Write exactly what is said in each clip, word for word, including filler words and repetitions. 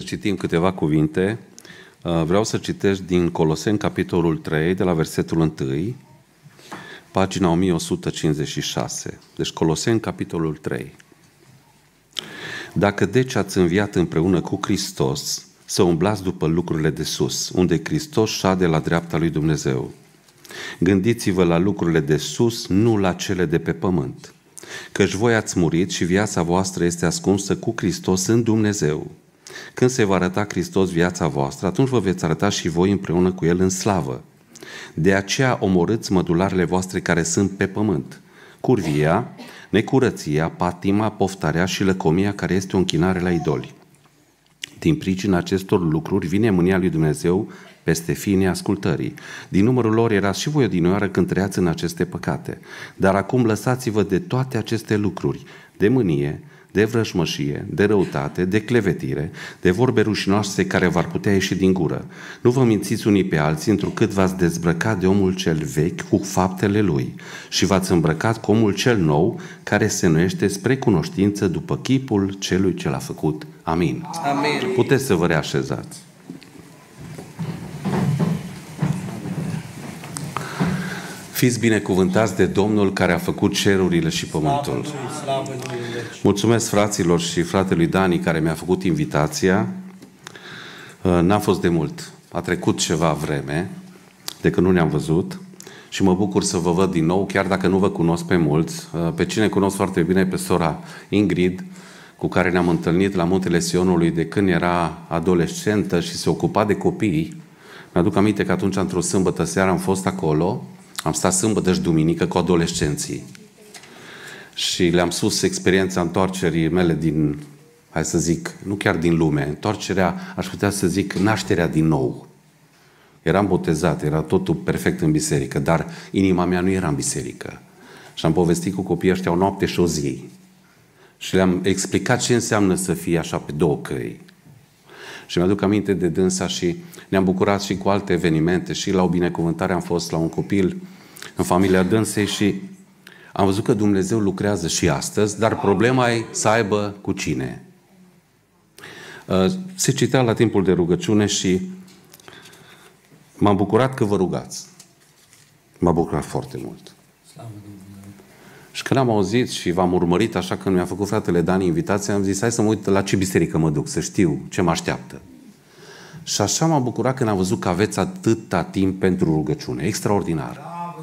Citim câteva cuvinte. Vreau să citesc din Coloseni, capitolul trei, de la versetul unu, pagina o mie o sută cincizeci și șase. Deci Coloseni, capitolul trei. Dacă deci ați înviat împreună cu Hristos, să umblați după lucrurile de sus, unde Hristos șade la dreapta lui Dumnezeu. Gândiți-vă la lucrurile de sus, nu la cele de pe pământ. Căci voi ați murit și viața voastră este ascunsă cu Hristos în Dumnezeu. Când se va arăta Hristos viața voastră, atunci vă veți arăta și voi împreună cu El în slavă. De aceea omorâți mădularele voastre care sunt pe pământ, curvia, necurăția, patima, poftarea și lăcomia care este o închinare la idoli. Din pricina acestor lucruri vine mânia lui Dumnezeu peste fiii neascultării. Din numărul lor erați și voi odinioară când trăiați în aceste păcate. Dar acum lăsați-vă de toate aceste lucruri, de mânie, de vrăjmășie, de răutate, de clevetire, de vorbe rușinoase care v-ar putea ieși din gură. Nu vă mințiți unii pe alții, întrucât v-ați dezbrăcat de omul cel vechi cu faptele lui și v-ați îmbrăcat cu omul cel nou, care se înnoiește spre cunoștință după chipul celui ce l-a făcut. Amin. Amin. Puteți să vă reașezați. Fiți binecuvântați de Domnul care a făcut cerurile și pământul. Mulțumesc fraților și fratelui Dani care mi-a făcut invitația. N-am fost de mult. A trecut ceva vreme de când nu ne-am văzut și mă bucur să vă văd din nou, chiar dacă nu vă cunosc pe mulți. Pe cine cunosc foarte bine, pe sora Ingrid, cu care ne-am întâlnit la Muntele Sionului de când era adolescentă și se ocupa de copii. Mi-aduc aminte că atunci, într-o sâmbătă seara, am fost acolo. Am stat sâmbătă și duminică cu adolescenții și le-am spus experiența întoarcerii mele din, hai să zic, nu chiar din lume, întoarcerea, aș putea să zic, nașterea din nou. Eram botezat, era totul perfect în biserică, dar inima mea nu era în biserică. Și am povestit cu copiii ăștia o noapte și o zi. Și le-am explicat ce înseamnă să fie așa pe două căi. Și mi-aduc aminte de dânsa și ne-am bucurat și cu alte evenimente și la o binecuvântare am fost la un copil în familia dânsei și am văzut că Dumnezeu lucrează și astăzi, dar problema e să aibă cu cine. Se citea la timpul de rugăciune și m-am bucurat că vă rugați. M-a bucurat foarte mult. Și când am auzit și v-am urmărit, așa când mi-a făcut fratele Dani invitația, am zis, hai să mă uit la ce biserică mă duc, să știu ce mă așteaptă. Și așa m-am bucurat când am văzut că aveți atâta timp pentru rugăciune. Extraordinar.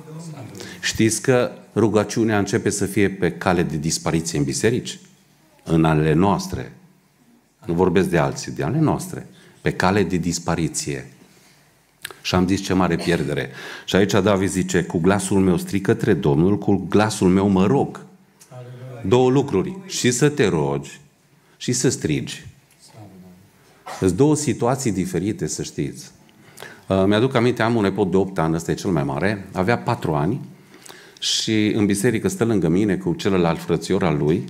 Știți că rugăciunea începe să fie pe cale de dispariție în biserici? În ale noastre. Nu vorbesc de alții, de ale noastre. Pe cale de dispariție. Și am zis ce mare pierdere. Și aici David zice, cu glasul meu strig către Domnul, cu glasul meu mă rog. Două lucruri. Și să te rogi și să strigi. Sunt două situații diferite, să știți. Uh, mi-aduc aminte, am un nepot de opt ani, ăsta e cel mai mare, avea patru ani și în biserică stă lângă mine cu celălalt frățior al lui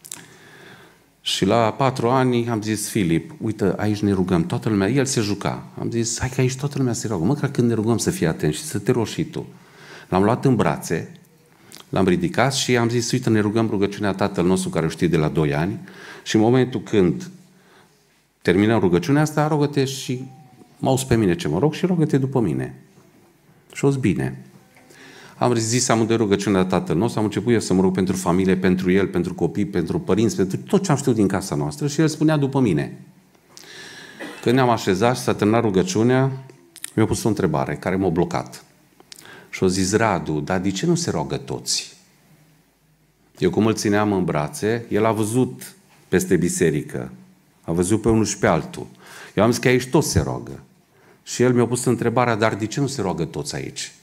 și la patru ani am zis, Filip, uite, aici ne rugăm, toată lumea, el se juca. Am zis, hai că aici toată lumea se roagă, măcar când ne rugăm să fii atent și să te rogi și tu. L-am luat în brațe, l-am ridicat și am zis, uite, ne rugăm rugăciunea tatăl nostru care o știe de la doi ani și în momentul când terminăm rugăciunea asta, rogă-te și mă auzi pe mine ce mă rog și rogă-te după mine. Și o-s bine. Am zis amândoi rugăciunea tatăl nostru, am început eu să mă rog pentru familie, pentru el, pentru copii, pentru părinți, pentru tot ce am știut din casa noastră și el spunea după mine. Când ne-am așezat și s-a terminat rugăciunea, mi-a pus o întrebare care m-a blocat. Și-o zis, Radu, dar de ce nu se roagă toți? Eu cum îl țineam în brațe, el a văzut peste biserică. A văzut pe unul și pe altul. Eu am zis că aici toți se roagă. Și el mi-a pus întrebarea, dar de ce nu se roagă toți aici?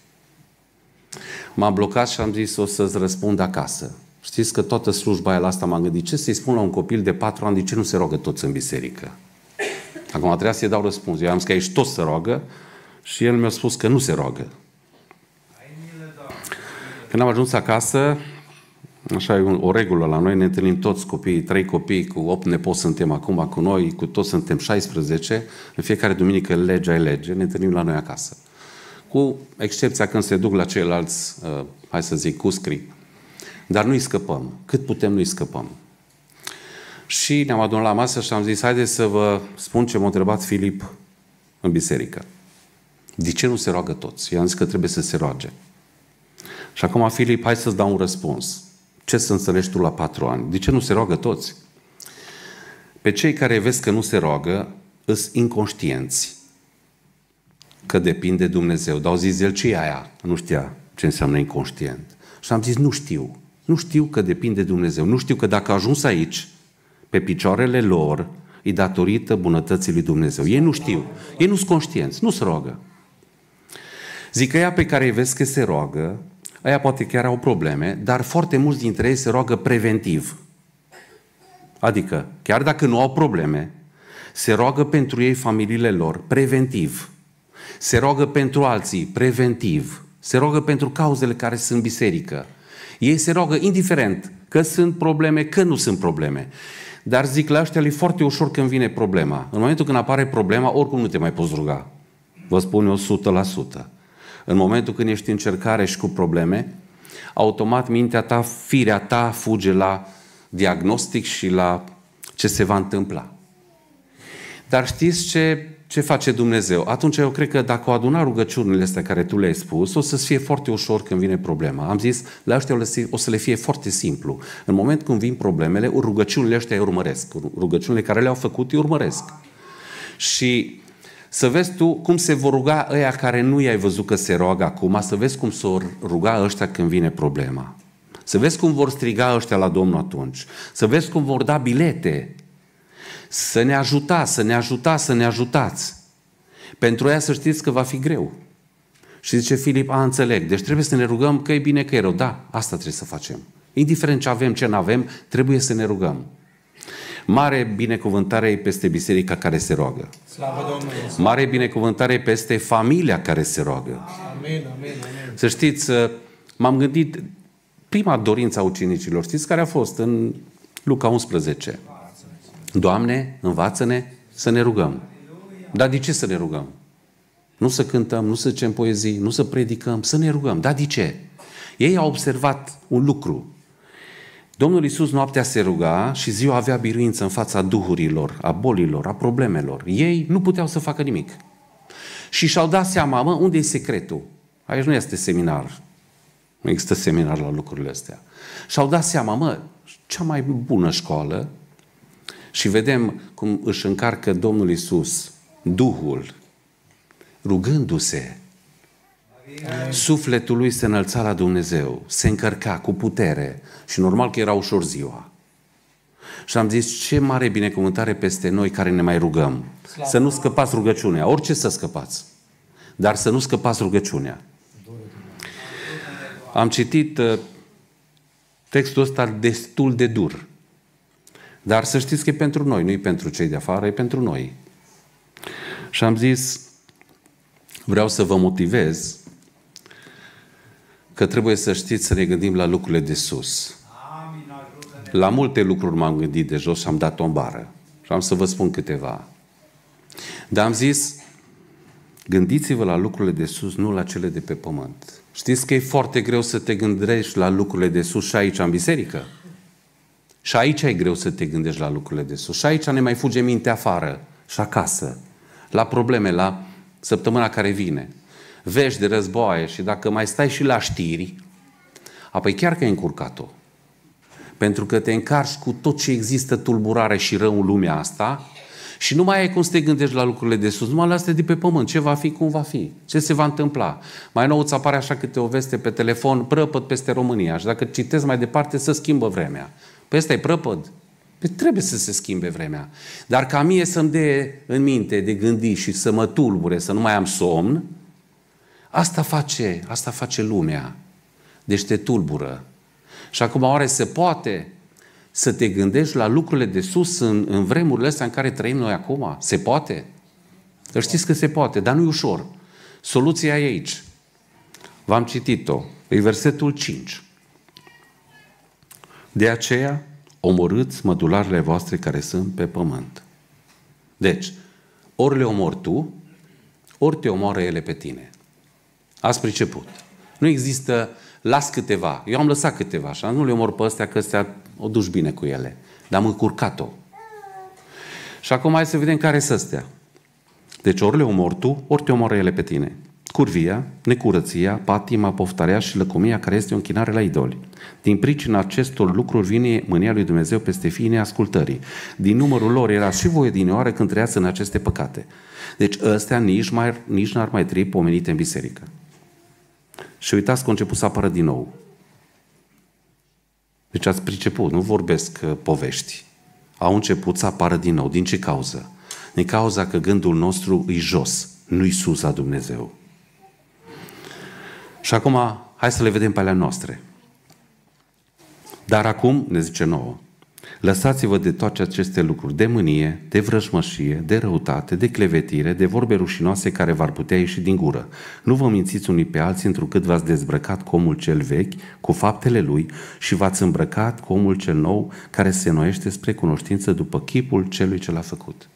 M-am blocat și am zis, o să-ți răspund acasă. Știți că toată slujba aia la asta m-am gândit, ce să-i spun la un copil de patru ani, de ce nu se roagă toți în biserică? Acum trebuia să-i dau răspuns. Eu am zis că aici toți se roagă și el mi-a spus că nu se roagă. Când am ajuns acasă, așa e o regulă la noi, ne întâlnim toți copiii, trei copii, cu opt nepoți suntem acum cu noi, cu toți suntem șaisprezece, în fiecare duminică legea e lege, ne întâlnim la noi acasă. Cu excepția când se duc la ceilalți, uh, hai să zic, cuscri. Dar nu-i scăpăm. Cât putem, nu-i scăpăm. Și ne-am adunat la masă și am zis, haideți să vă spun ce m-a întrebat Filip în biserică. De ce nu se roagă toți? I-am zis că trebuie să se roage. Și acum, Filip, hai să-ți dau un răspuns. Ce să înțelegi tu la patru ani? De ce nu se roagă toți? Pe cei care vezi că nu se roagă, îs inconștienți că depinde de Dumnezeu. Dar au zis el, ce e aia? Nu știa ce înseamnă inconștient. Și am zis, nu știu. Nu știu că depinde de Dumnezeu. Nu știu că dacă a ajuns aici, pe picioarele lor, e datorită bunătății lui Dumnezeu. Ei nu știu. Ei nu sunt conștienți. Nu se roagă. Zic că ea pe care îi vezi că se roagă, aia poate chiar au probleme, dar foarte mulți dintre ei se roagă preventiv. Adică, chiar dacă nu au probleme, se roagă pentru ei, familiile lor, preventiv. Se roagă pentru alții, preventiv. Se roagă pentru cauzele care sunt în biserică. Ei se roagă indiferent că sunt probleme, că nu sunt probleme. Dar zic, la ăștia e foarte ușor când vine problema. În momentul când apare problema, oricum nu te mai poți ruga. Vă spun eu o sută la sută. În momentul când ești în încercare și cu probleme, automat mintea ta, firea ta fuge la diagnostic și la ce se va întâmpla. Dar știți ce, ce face Dumnezeu? Atunci eu cred că dacă o aduna rugăciunile astea care tu le-ai spus, o să-ți fie foarte ușor când vine problema. Am zis, la ăștia o să le fie foarte simplu. În momentul când vin problemele, rugăciunile ăștia îi urmăresc. Rugăciunile care le-au făcut îi urmăresc. Și să vezi tu cum se vor ruga ăia care nu i-ai văzut că se roagă acum, să vezi cum se vor ruga ăștia când vine problema. Să vezi cum vor striga ăștia la Domnul atunci. Să vezi cum vor da bilete. Să ne ajutați, să ne ajutați, să ne ajutați. Pentru ea să știți că va fi greu. Și zice Filip, a, înțeleg, deci trebuie să ne rugăm că e bine, că e rău. Da, asta trebuie să facem. Indiferent ce avem, ce n-avem, trebuie să ne rugăm. Mare binecuvântare e peste biserica care se roagă. Slavă Domnului! Mare binecuvântare e peste familia care se roagă. Amin, amin, amin. Să știți, m-am gândit, prima dorință a ucenicilor, știți care a fost? În Luca unsprezece. Doamne, învață-ne să ne rugăm. Dar de ce să ne rugăm? Nu să cântăm, nu să zicem poezii, nu să predicăm, să ne rugăm. Dar de ce? Ei au observat un lucru. Domnul Iisus noaptea se ruga și ziua avea biruință în fața duhurilor, a bolilor, a problemelor. Ei nu puteau să facă nimic. Și și-au dat seama, mă, unde e secretul? Aici nu este seminar. Nu există seminar la lucrurile astea. Și-au dat seama, mă, cea mai bună școală, și vedem cum își încarcă Domnul Iisus Duhul, rugându-se. Sufletul lui se înălța la Dumnezeu, se încărca cu putere și normal că era ușor ziua. Și am zis, ce mare binecuvântare peste noi care ne mai rugăm. Slavă. Să nu scăpați rugăciunea, orice să scăpați, dar să nu scăpați rugăciunea. Am citit uh, textul ăsta destul de dur, dar să știți că e pentru noi, nu e pentru cei de afară, e pentru noi. Și am zis, vreau să vă motivez că trebuie să știți să ne gândim la lucrurile de sus. La multe lucruri m-am gândit de jos și am dat o bară. Și am să vă spun câteva. Dar am zis, gândiți-vă la lucrurile de sus, nu la cele de pe pământ. Știți că e foarte greu să te gândești la lucrurile de sus și aici în biserică? Și aici e greu să te gândești la lucrurile de sus. Și aici ne mai fuge mintea afară și acasă. La probleme, la săptămâna care vine. Vești de războaie și dacă mai stai și la știri, apoi chiar că ai încurcat-o. Pentru că te încarci cu tot ce există tulburare și rău în lumea asta și nu mai ai cum să te gândești la lucrurile de sus, numai la astea de pe pământ. Ce va fi, cum va fi, ce se va întâmpla. Mai nou îți apare așa câte o veste pe telefon, prăpăd peste România și dacă citesc mai departe, se schimbă vremea. Păi ăsta e prăpăd. Păi trebuie să se schimbe vremea. Dar ca mie să-mi dea în minte de gândit și să mă tulbure, să nu mai am somn, asta face, asta face lumea. Deci te tulbură. Și acum oare se poate să te gândești la lucrurile de sus în, în vremurile astea în care trăim noi acum? Se poate? Că știți că se poate, dar nu e ușor. Soluția e aici. V-am citit-o. E versetul cinci. De aceea, omorâți mădularele voastre care sunt pe pământ. Deci, ori le omori tu, ori te omoară ele pe tine. Ați priceput. Nu există, las câteva. Eu am lăsat câteva, așa, nu le omor pe astea, că astea o duci bine cu ele. Dar am încurcat-o. Și acum hai să vedem care sunt astea. Deci ori le omori tu, ori te omoră ele pe tine. Curvia, necurăția, patima, poftarea și lăcomia care este o închinare la idoli. Din pricina acestor lucruri vine mânia lui Dumnezeu peste fiii neascultării. Din numărul lor era și voi dinioară când trăiați în aceste păcate. Deci ăstea nici, mai, nici n-ar mai trebui pomenite în biserică. Și uitați că a început să apară din nou. Deci ați priceput, nu vorbesc povești. Au început să apară din nou. Din ce cauză? Din cauza că gândul nostru e jos, nu-i sus la Dumnezeu. Și acum, hai să le vedem pe ale noastre. Dar acum, ne zice nouă, lăsați-vă de toate aceste lucruri, de mânie, de vrăjmășie, de răutate, de clevetire, de vorbe rușinoase care v-ar putea ieși din gură. Nu vă mințiți unii pe alții întrucât v-ați dezbrăcat cu omul cel vechi, cu faptele lui, și v-ați îmbrăcat cu omul cel nou, care se înnoiește spre cunoștință după chipul celui ce l-a făcut.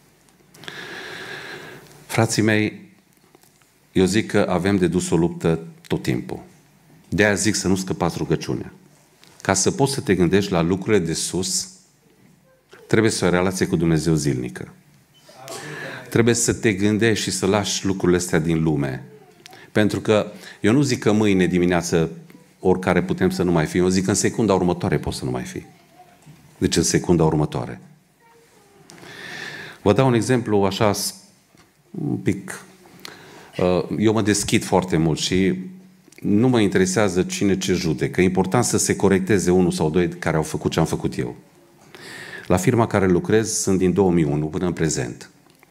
Frații mei, eu zic că avem de dus o luptă tot timpul. De-aia zic să nu scăpați rugăciunea. Ca să poți să te gândești la lucrurile de sus, trebuie să ai o relație cu Dumnezeu zilnică. Trebuie să te gândești și să lași lucrurile astea din lume. Pentru că eu nu zic că mâine dimineață oricare putem să nu mai fim, eu zic că în secunda următoare poți să nu mai fi. Deci în secunda următoare. Vă dau un exemplu așa un pic. Eu mă deschid foarte mult și nu mă interesează cine ce judecă. E important să se corecteze unul sau doi care au făcut ce am făcut eu. La firma care lucrez sunt din două mii unu până în prezent.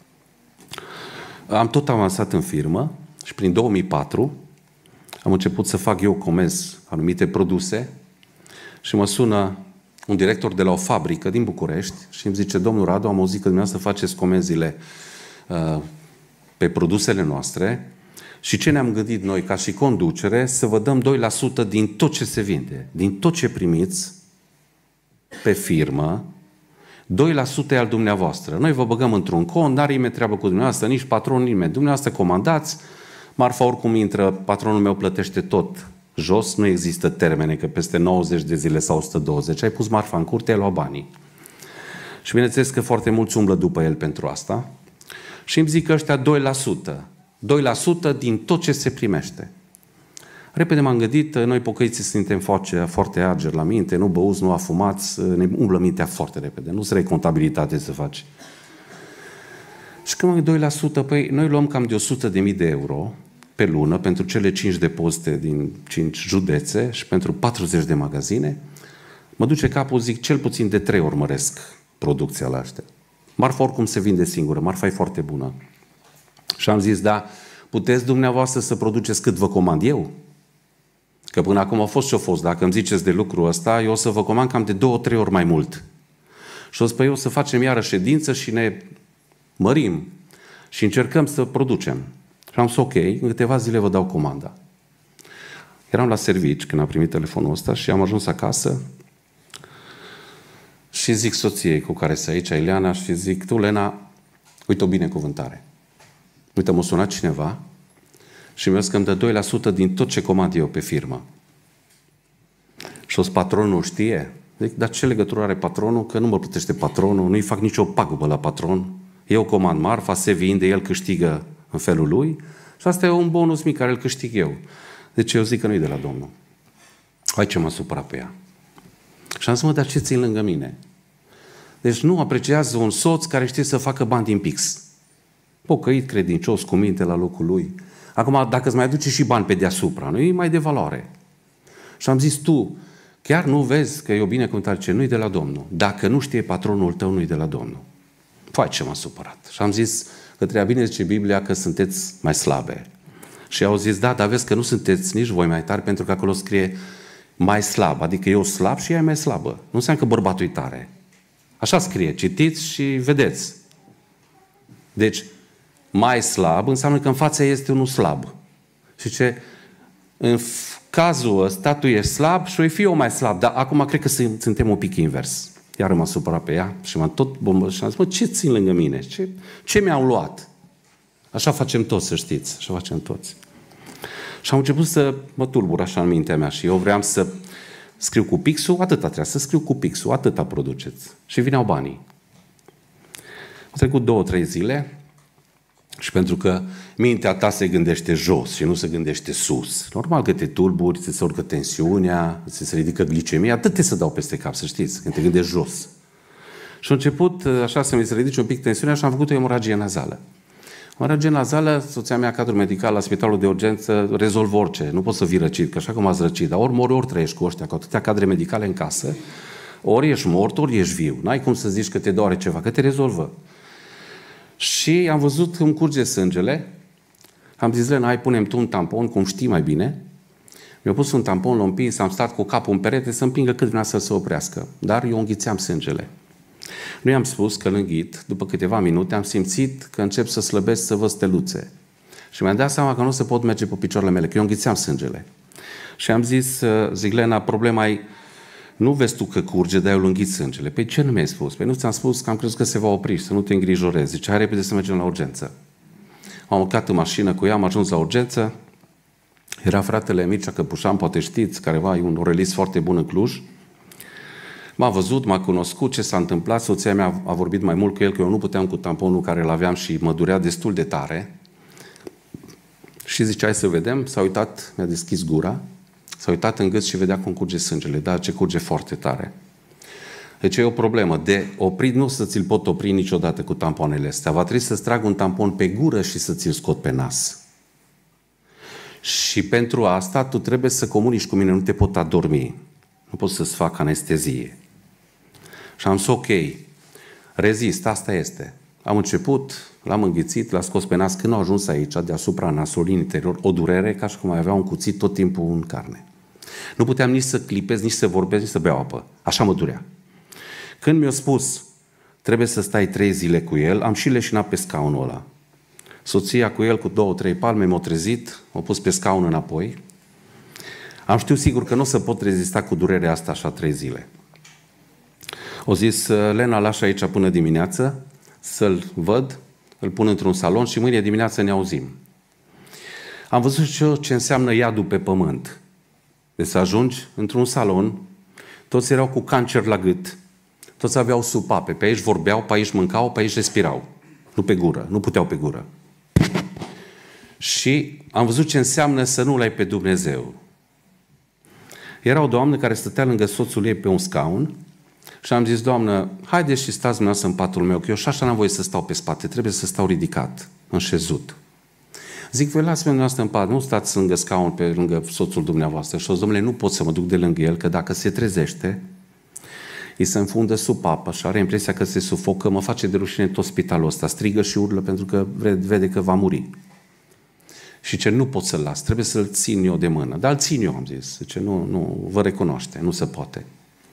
Am tot avansat în firmă și prin două mii patru am început să fac eu comenzi anumite produse și mă sună un director de la o fabrică din București și îmi zice: domnul Radu, am auzit că dumneavoastră faceți comenzile uh, pe produsele noastre și ce ne-am gândit noi ca și conducere, să vă dăm doi la sută din tot ce se vinde, din tot ce primiți pe firmă, doi la sută e al dumneavoastră. Noi vă băgăm într-un cont, n-are nimeni treabă cu dumneavoastră, nici patron, nimeni. Dumneavoastră comandați, marfa oricum intră, patronul meu plătește tot jos, nu există termene că peste nouăzeci de zile sau o sută douăzeci. Ai pus marfa în curte, ai luat banii. Și bineînțeles că foarte mulți umblă după el pentru asta. Și îmi zic că ăștia doi la sută. doi la sută din tot ce se primește. Repede m-am gândit, noi pocăiții suntem foarte, foarte ageri la minte, nu băuți, nu afumați, ne umblă mintea foarte repede, nu se contabilitate să faci. Și când mă doi la sută, păi noi luăm cam de o sută de mii de euro pe lună pentru cele cinci depozite din cinci județe și pentru patruzeci de magazine, mă duce capul, zic, cel puțin de trei ori măresc producția la ăștia. Marfa oricum se vinde singură, marfa e foarte bună. Și am zis, da, puteți dumneavoastră să produceți cât vă comand eu? Că până acum a fost ce-a fost. Dacă îmi ziceți de lucrul ăsta, eu o să vă comand cam de două, trei ori mai mult. Și o să, păi, eu să facem iară ședință și ne mărim și încercăm să producem. Și am zis, ok, în câteva zile vă dau comanda. Eram la servici când am primit telefonul ăsta și am ajuns acasă și zic soției cu care sunt aici, Ileana, și zic, tu, Lena, uite o binecuvântare. Uite, m-a sunat cineva și mi-a zis că îmi dă doi la sută din tot ce comand eu pe firmă. Și o să patronul știe. Zic, dar ce legătură are patronul? Că nu mă plătește patronul, nu-i fac nicio pagubă la patron. Eu comand marfa, se vinde, el câștigă în felul lui și asta e un bonus mic care îl câștig eu. Deci eu zic că nu-i de la Domnul. Hai ce m-a supărat pe ea. Și am zis, mă, dar ce țin lângă mine? Deci nu apreciază un soț care știe să facă bani din pix. Pocăit, credincios, cu minte la locul lui. Acum, dacă îți mai aduce și bani pe deasupra, nu e mai de valoare. Și am zis, tu, chiar nu vezi că e o binecuvântare, ce nu-i de la Domnul. Dacă nu știe patronul tău, nu-i de la Domnul. Fai ce m-a supărat. Și am zis că treaba bine zice Biblia că sunteți mai slabe. Și au zis, da, dar vezi că nu sunteți nici voi mai tari, pentru că acolo scrie mai slab. Adică eu slab și ea e mai slabă. Nu înseamnă că bărbatul e tare. Așa scrie, citiți și vedeți. Deci, mai slab înseamnă că în fața este unul slab. Și ce? În cazul ăsta tu ești slab și o fi eu mai slab. Dar acum cred că suntem un pic invers. Iar m-a supărat pe ea și m-am tot bombă și am zis, mă, ce țin lângă mine? Ce, ce mi-au luat? Așa facem toți, să știți. Așa facem toți. Și am început să mă tulbur așa în mintea mea și eu vreau să Scriu cu pixul, atâta trebuie să scriu cu pixul, atâta produceți. Și vineau banii. Au trecut două, trei zile și pentru că mintea ta se gândește jos și nu se gândește sus. Normal că te tulburi, ți se urcă tensiunea, ți se ridică glicemia, atât te să dau peste cap, să știți, când te gândești jos. Și a început așa să mi se ridice un pic tensiunea și am făcut o emoragie nazală. Emoragie nazală, soția mea, cadru medical la spitalul de urgență, rezolvă orice. Nu poți să vii răcit, că așa cum ați răcit, dar ori mori, ori trăiești cu ăștia, cu atâtea cadre medicale în casă, ori ești mort, ori ești viu. N-ai cum să zici că te doare ceva, că te rezolvă. Și am văzut cum curge sângele. Am zis, Lena, hai, punem tu un tampon, cum știi mai bine. Mi-a pus un tampon, l-am împins, am stat cu capul în perete să împingă cât vrea să se oprească. Dar eu înghițeam sângele. Nu i-am spus că îl înghit. După câteva minute am simțit că încep să slăbesc, să văd steluțe. Și mi-am dat seama că nu se pot merge pe picioarele mele, că eu înghițeam sângele. Și am zis, zic, Lena, problema e, nu vezi tu că curge, dar eu îl înghit sângele. Păi ce nu mi-ai spus? Păi nu ți-am spus că am crezut că se va opri și să nu te îngrijorezi. Zice, hai repede să mergem la urgență. Am urcat în mașină cu ea, am ajuns la urgență. Era fratele Mircea Căpușan, poate știți, careva, e un orelist foarte bun în Cluj. M-a văzut, m-a cunoscut, ce s-a întâmplat, soția mea a vorbit mai mult cu el, că eu nu puteam cu tamponul care îl aveam și mă durea destul de tare. Și zice, hai să vedem, s-a uitat, mi-a deschis gura, s-a uitat în gât și vedea cum curge sângele, dar ce curge foarte tare. Deci e o problemă, de oprit nu să ți-l pot opri niciodată cu tampoanele astea, va trebui să-ți trag un tampon pe gură și să ți-l scot pe nas. Și pentru asta tu trebuie să comunici cu mine, nu te pot adormi, nu pot să-ți fac anestezie. Și am zis, ok, rezist, asta este. Am început, l-am înghițit, l-a scos pe nas. Când a ajuns aici, deasupra nasului, în interior, o durere, ca și cum mai avea un cuțit tot timpul în carne. Nu puteam nici să clipez, nici să vorbesc, nici să beau apă. Așa mă durea. Când mi-a spus, trebuie să stai trei zile cu el, am și leșinat pe scaunul ăla. Soția cu el, cu două, trei palme, m-a trezit, m-a pus pe scaun înapoi. Am știut sigur că nu o să pot rezista cu durerea asta așa trei zile. O zis, Lena, lași aici până dimineață, să-l văd, îl pun într-un salon și mâine dimineață ne auzim. Am văzut și eu ce înseamnă iadul pe pământ. Deci să ajungi într-un salon, toți erau cu cancer la gât, toți aveau supape, pe aici vorbeau, pe aici mâncau, pe aici respirau. Nu pe gură, nu puteau pe gură. Și am văzut ce înseamnă să nu-L ai pe Dumnezeu. Era o doamnă care stătea lângă soțul ei pe un scaun și am zis, Doamnă, haideți și stați dumneavoastră în patul meu, că eu și așa n-am voie să stau pe spate, trebuie să stau ridicat, înșezut. Zic, voi lasă-mă dumneavoastră în pat, nu stați lângă scaun pe lângă soțul dumneavoastră. Și o zis, domnule, nu pot să mă duc de lângă el, că dacă se trezește, îi se înfundă sub apă și are impresia că se sufocă, mă face de rușine tot spitalul ăsta, strigă și urlă pentru că vede că va muri. Și ce nu pot să-l las, trebuie să-l țin eu de mână. Dar îl țin eu, am zis. Zice, nu, nu, vă recunoaște, nu se poate.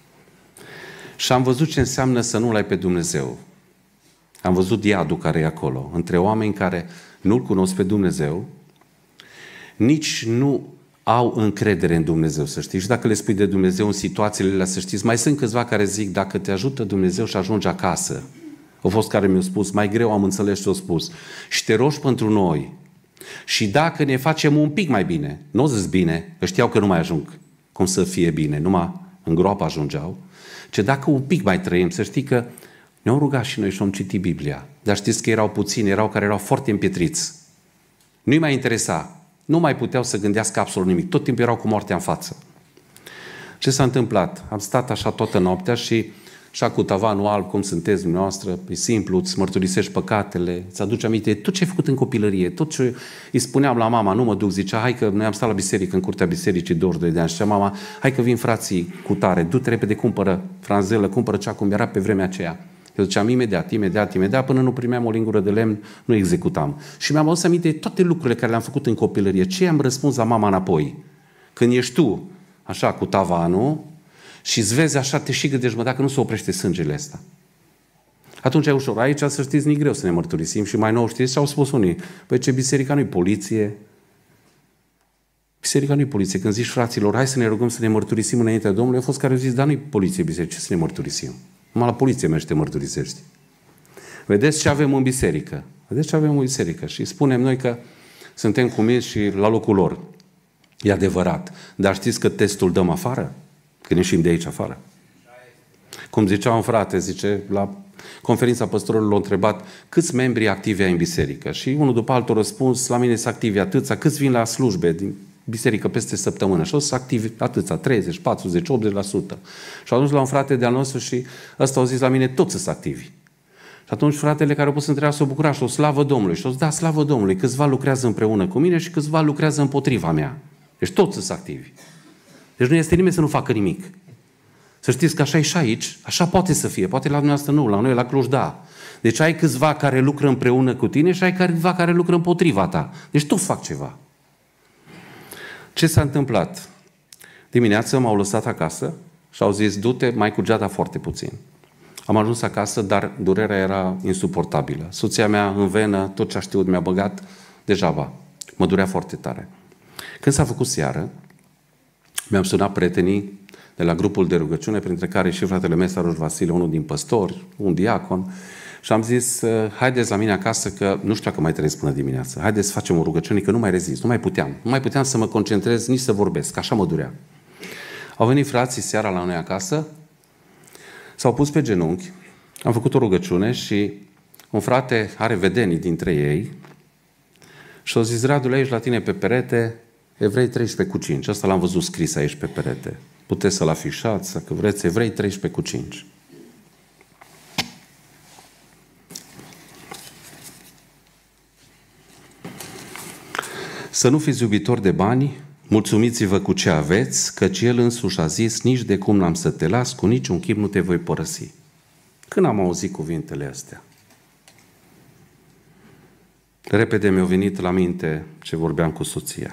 Și am văzut ce înseamnă să nu-L ai pe Dumnezeu. Am văzut iadul care e acolo, între oameni care nu-L cunosc pe Dumnezeu, nici nu au încredere în Dumnezeu, să știi. Și dacă le spui de Dumnezeu în situațiile alea, să știți, mai sunt câțiva care zic, dacă te ajută Dumnezeu și ajungi acasă. Au fost care mi-au spus, mai greu am înțeles ce au spus. Și te rogi pentru noi. Și dacă ne facem un pic mai bine, nu o zis bine, că știau că nu mai ajung cum să fie bine, numai în groapă ajungeau, ci dacă un pic mai trăim, să știi că ne-au rugat și noi și am citit Biblia. Dar știți că erau puțini, erau care erau foarte împietriți. Nu-i mai interesa, nu mai puteau să gândească absolut nimic, tot timpul erau cu moartea în față. Ce s-a întâmplat? Am stat așa toată noaptea și așa cu tavanul alb, cum sunteți dumneavoastră, e simplu, îți mărturisești păcatele, îți aduci aminte tot ce ai făcut în copilărie, tot ce îi spuneam la mama, nu mă duc, zicea, hai că noi am stat la biserică, în curtea bisericii douăzeci și doi de ani, și zicea mama, hai că vin frații cu tare, du-te repede, cumpără franzelă, cumpără cea cum era pe vremea aceea. Eu ziceam imediat, imediat, imediat, până nu primeam o lingură de lemn, nu executam. Și mi-am adus aminte toate lucrurile care le-am făcut în copilărie, ce am răspuns la mama înapoi. Când ești tu, așa, cu tavanul, și îți vezi așa, te și gândești, mă, dacă nu se oprește sângele ăsta. Atunci e ușor. Aici, să știți, nu-i greu să ne mărturisim și mai nou știți ce au spus unii. Păi ce, biserica nu-i poliție? Biserica nu-i poliție. Când zici fraților, hai să ne rugăm să ne mărturisim înaintea Domnului, au fost care au zis, da, nu-i poliție biserică, ce să ne mărturisim? Numai la poliție mergi să te mărturisești. Vedeți ce avem în biserică? Vedeți ce avem în biserică? Și spunem noi că suntem cuminți și la locul lor. E adevărat. Dar știți că testul dăm afară? când ieșim de aici afară. Cum zicea un frate, zice, la conferința păstorilor l-a întrebat câți membri activi ai în biserică. Și unul după altul a răspuns, la mine sunt activi atâția, câți vin la slujbe din biserică peste săptămână. Și o să activi atâția, treizeci, patruzeci, optzeci la sută. Și a ajuns la un frate de-al nostru și ăsta a zis la mine, toți sunt activi. Și atunci fratele care a pus întreaba s-a bucurat și o slavă Domnului. Și o zis, da, slavă Domnului, câțiva lucrează împreună cu mine și câțiva lucrează împotriva mea. Deci toți sunt activi. Deci nu este nimeni să nu facă nimic. Să știți că așa e și aici, așa poate să fie, poate la dumneavoastră nu, la noi la Cluj da. Deci ai câțiva care lucră împreună cu tine și ai câțiva care lucră împotriva ta. Deci toți fac ceva. Ce s-a întâmplat? Dimineața m-au lăsat acasă și au zis, du-te, mai cu geada foarte puțin. Am ajuns acasă, dar durerea era insuportabilă. Soția mea în venă, tot ce a știut mi-a băgat, degeaba. Mă durea foarte tare. Când s-a făcut seară, mi-am sunat prietenii de la grupul de rugăciune, printre care și fratele meu, Staroș Vasile, unul din păstori, un diacon, și am zis, haideți la mine acasă, că nu știu dacă mai trăiesc până dimineață, haideți să facem o rugăciune, că nu mai rezist, nu mai puteam, nu mai puteam să mă concentrez, nici să vorbesc, așa mă durea. Au venit frații seara la noi acasă, s-au pus pe genunchi, am făcut o rugăciune și un frate are vedenii dintre ei și au zis, Radu, aici la tine pe perete, Evrei treisprezece cu cinci, asta l-am văzut scris aici pe perete. Puteți să-l afișați, dacă vreți, Evrei treisprezece cu cinci. Să nu fiți iubitori de bani, mulțumiți-vă cu ce aveți, căci El însuși a zis, nici de cum n-am să te las, cu niciun chip nu te voi părăsi. Când am auzit cuvintele astea? Repede mi-a venit la minte ce vorbeam cu soția.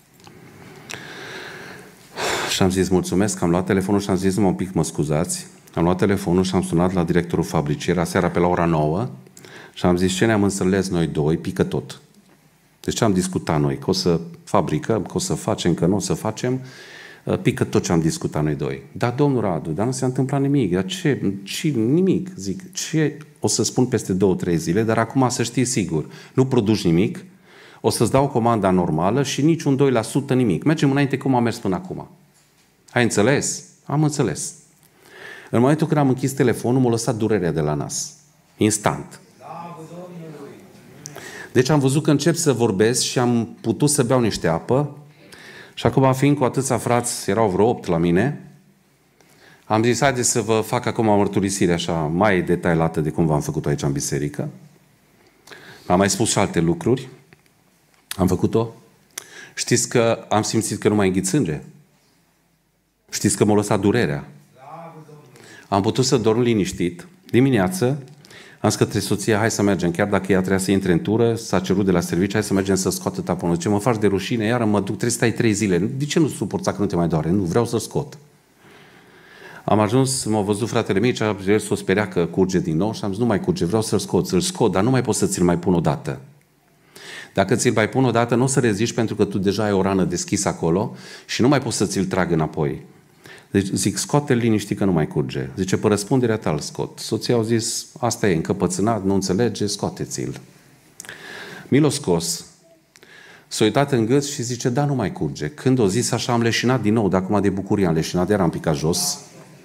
Și am zis, mulțumesc, am luat telefonul și am zis, mă un pic, mă scuzați. Am luat telefonul și am sunat la directorul fabricii, era seara pe la ora nouă, și am zis, ce ne-am înțeles noi doi, pică tot. Deci ce am discutat noi, că o să fabricăm, că o să facem, că nu o să facem, pică tot ce am discutat noi doi. Dar, domnul Radu, dar nu se întâmpla nimic, dar ce, ce, nimic, zic, ce o să spun peste două, trei zile, dar acum să știi sigur, nu produci nimic, o să-ți dau comanda normală și nici un doi la sută nimic. Mergem înainte cum am mers până acum. Ai înțeles? Am înțeles. În momentul când am închis telefonul, m-a lăsat durerea de la nas. Instant. Deci am văzut că încep să vorbesc și am putut să beau niște apă și acum, fiind cu atâția frați, erau vreo opt la mine, am zis, haideți să vă fac acum o mărturisire așa mai detaliată de cum v-am făcut aici în biserică. Am mai spus și alte lucruri. Am făcut-o. Știți că am simțit că nu mai înghiț sânge? Știți că m-a lăsat durerea? Am putut să dorm liniștit. Dimineață am zis către soția, hai să mergem, chiar dacă ea trebuia să intre în tură, s-a cerut de la serviciu, hai să mergem să scoată taponul. Zice, mă faci de rușine, iară mă duc, trebuie să stai trei zile. De ce nu suporta că nu te mai doare? Nu, vreau să scot. Am ajuns, m-a văzut fratele mic, el s-o speria că curge din nou și am zis, nu mai curge, vreau să-l scot, să-l scot, dar nu mai pot să ți-l mai pun o dată. Dacă ți-l mai pun o dată, nu o să reziști pentru că tu deja ai o rană deschisă acolo și nu mai poți să ți-l trag înapoi. Deci zic, scoate-l liniștit că nu mai curge. Zice, pe răspunderea ta îl scot. Soția au zis, asta e încăpățânat, nu înțelege, scoateți-l. Mi l-a scos, s-a uitat în gât și zice, da, nu mai curge. Când o zis așa, am leșinat din nou, dar acum de bucurie am leșinat, eram picat jos.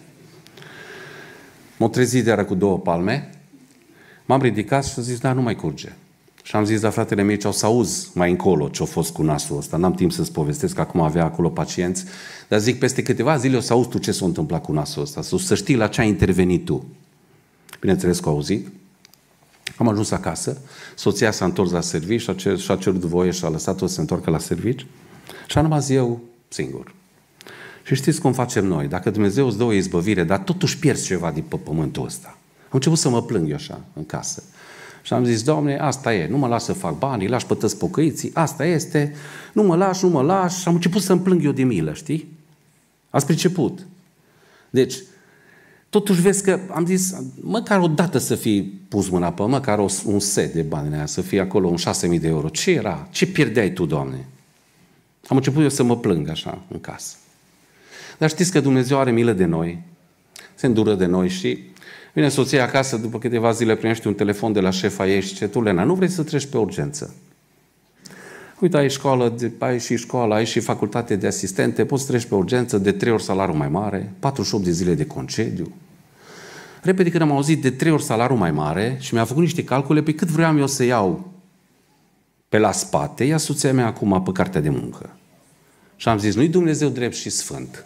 M-am trezit de cu două palme, m-am ridicat și a zis, da, nu mai curge. Și am zis la fratele meu ce o să auz mai încolo ce a fost cu nasul ăsta. N-am timp să-ți povestesc, că acum avea acolo pacienți. Dar zic, peste câteva zile o să auzi tu ce s-a întâmplat cu nasul ăsta. Să știi la ce ai intervenit tu. Bineînțeles că au auzit. Am ajuns acasă. Soția s-a întors la serviciu și a cerut voie și a lăsat-o să se întoarcă la serviciu. Și am rămas eu singur. Și știți cum facem noi? Dacă Dumnezeu îți dă o izbăvire, dar totuși pierzi ceva din pe pământul ăsta. Am început să mă plâng eu așa, în casă. Și am zis, Doamne, asta e, nu mă las să fac bani, lași pătăți pocăiții, asta este, nu mă lași, nu mă lași. Și am început să-mi plâng eu de milă, știi? Ați priceput. Deci, totuși vezi că am zis, măcar o dată să fii pus mâna pe, măcar un set de bani aia, să fie acolo un șase mii de euro. Ce era? Ce pierdeai tu, Doamne? Am început eu să mă plâng așa, în casă. Dar știți că Dumnezeu are milă de noi, se îndură de noi și vine soția acasă, după câteva zile primește un telefon de la șefa ei și zice, tu, Lena, nu vrei să treci pe urgență? Uite, ai școală, ai și școală, ai și facultate de asistente, poți să treci pe urgență, de trei ori salariul mai mare, patruzeci și opt de zile de concediu. Repede când am auzit de trei ori salariul mai mare și mi-a făcut niște calcule pe cât vreau eu să iau pe la spate, ia soția mea acum pe cartea de muncă. Și am zis, nu-i Dumnezeu drept și sfânt.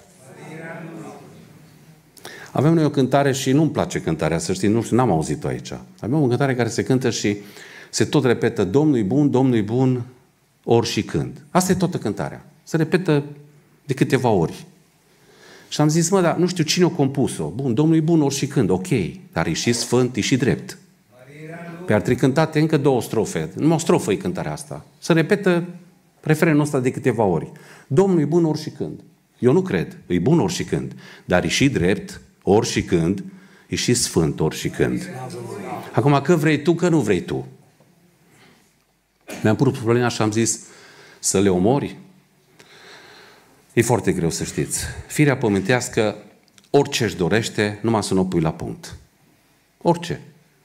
Avem noi o cântare și nu-mi place cântarea, să știi, nu știu, n-am auzit-o aici. Avem o cântare care se cântă și se tot repetă, Domnul-i bun, Domnul-i bun, ori și când. Asta e toată cântarea. Se repetă de câteva ori. Și am zis, mă, dar nu știu cine a compus-o. Bun, Domnul-i bun, ori și când, ok, dar e și sfânt, e și drept. Pe ar trebui cântate încă două strofe. Numai o strofă e cântarea asta. Se repetă refrenul ăsta de câteva ori. Domnul e bun ori și când. Eu nu cred. E bun ori și când. Dar e și drept ori și când. E și sfânt ori și când. Acum că vrei tu, că nu vrei tu. Mi-am pus problema și am zis să le omori. E foarte greu să știți. Firea pământească, orice își dorește, numai să nu o pui la punct. Orice.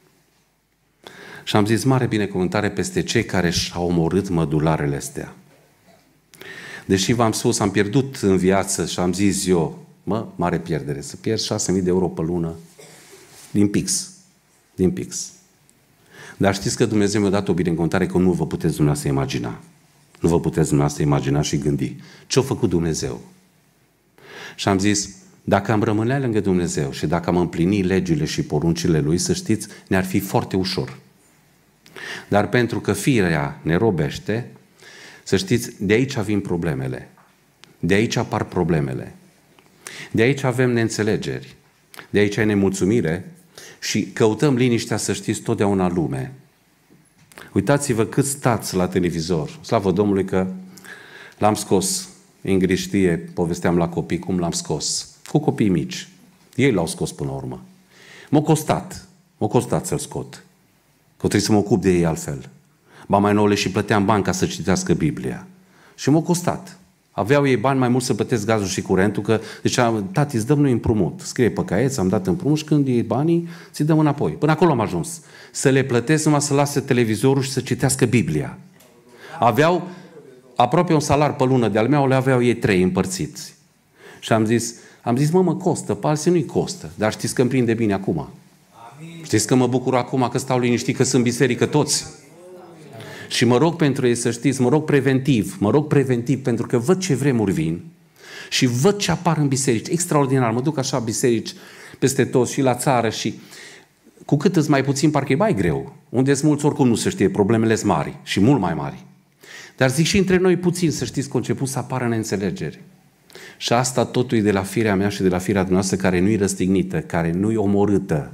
Și am zis, mare binecuvântare peste cei care și-au omorât mădularele astea. Deși v-am spus, am pierdut în viață și am zis eu, mă, mare pierdere, să pierzi șase mii de euro pe lună din pix. Din pix. Dar știți că Dumnezeu mi-a dat o binecuvântare că nu vă puteți dumneavoastră imagina. Nu vă puteți dumneavoastră imagina și gândi. Ce-a făcut Dumnezeu? Și am zis, dacă am rămânea lângă Dumnezeu și dacă am împlinit legile și poruncile Lui, să știți, ne-ar fi foarte ușor. Dar pentru că firea ne robește, să știți, de aici vin problemele. De aici apar problemele. De aici avem neînțelegeri. De aici ai nemulțumire și căutăm liniștea, să știți, totdeauna în lume. Uitați-vă cât stați la televizor. Slavă Domnului că l-am scos. Ingrid știe, povesteam la copii cum l-am scos. Cu copii mici. Ei l-au scos până la urmă. M-a costat. M-a costat să-l scot. Că trebuie să mă ocup de ei altfel. Ba mai nou le și plăteam bani ca să citească Biblia. Și m-a costat. Aveau ei bani mai mult să plătesc gazul și curentul, că zicea, tati, îți dăm noi împrumut. Scrie pe caiet, am dat împrumut și când iei banii, ți dăm înapoi. Până acolo am ajuns. Să le plătesc numai să lase televizorul și să citească Biblia. Aveau aproape un salar pe lună de-al meu, le aveau ei trei împărțiți. Și am zis, am zis, mă, mă costă, pe alții nu-i costă, dar știți că îmi prinde bine acum. Amin. Știți că mă bucur acum că stau liniștit, că sunt biserică toți. Și mă rog pentru ei să știți, mă rog preventiv, mă rog preventiv pentru că văd ce vremuri vin și văd ce apar în biserici. Extraordinar, mă duc așa biserici peste tot și la țară și cu cât îți mai puțin, parcă e mai greu. Unde sunt mulți, oricum nu se știe, problemele sunt mari și mult mai mari. Dar zic și între noi puțin, să știți, că au început să apară neînțelegeri. Și asta totul e de la firea mea și de la firea dumneavoastră care nu-i răstignită, care nu-i omorâtă.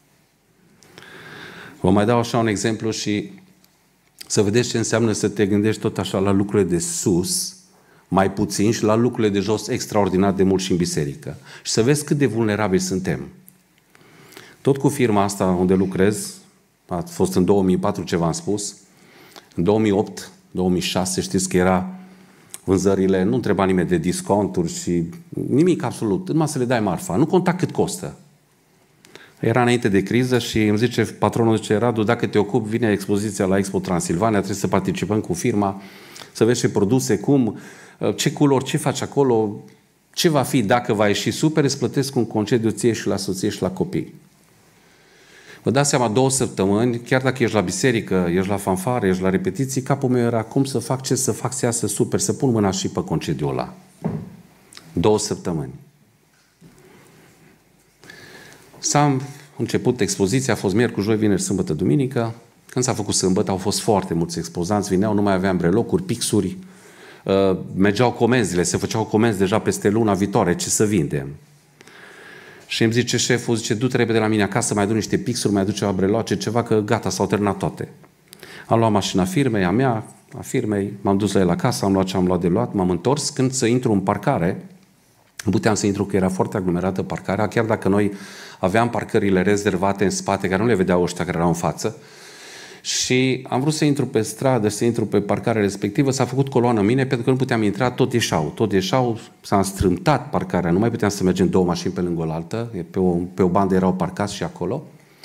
Vă mai dau așa un exemplu și să vedeți ce înseamnă să te gândești tot așa la lucrurile de sus, mai puțin, și la lucrurile de jos extraordinar de mult și în biserică. Și să vezi cât de vulnerabili suntem. Tot cu firma asta unde lucrez, a fost în două mii patru ce v-am spus, în două mii opt, două mii șase, știți că era vânzările, nu întreba nimeni de disconturi și nimic absolut, numai să le dai marfa, nu conta cât costă. Era înainte de criză și îmi zice, patronul zice, Radu, dacă te ocupi, vine expoziția la Expo Transilvania, trebuie să participăm cu firma, să vezi ce produse, cum, ce culori, ce faci acolo, ce va fi, dacă va ieși super, îți plătesc un concediu ție și la soție și la copii. Vă dați seama, două săptămâni, chiar dacă ești la biserică, ești la fanfare, ești la repetiții, capul meu era cum să fac, ce să fac, să iasă super, să pun mâna și pe concediul ăla. Două săptămâni. S-a început expoziția, a fost miercuri, joi, vineri, sâmbătă, duminică. Când s-a făcut sâmbătă, au fost foarte mulți expozanți, vineau, nu mai aveam brelocuri, pixuri, uh, mergeau comenzile, se făceau comenzi deja peste luna viitoare, ce să vindem. Și îmi zice șeful, zice, du-te repede la mine acasă, mai adu niște pixuri, mai adu ceva breloace, ceva, că gata, s-au terminat toate. Am luat mașina firmei, a mea, a firmei, m-am dus la el acasă, am luat ce am luat de luat, m-am întors. Când să intru în parcare, nu puteam să intru, că era foarte aglomerată parcarea, chiar dacă noi aveam parcările rezervate în spate, care nu le vedeau ăștia care erau în față. Și am vrut să intru pe stradă, să intru pe parcarea respectivă, s-a făcut coloană în mine, pentru că nu puteam intra, tot ieșau, tot ieșau, s-a înstrâmtat parcarea, nu mai puteam să mergem două mașini pe lângă o altă, pe o, pe o bandă erau parcați și acolo.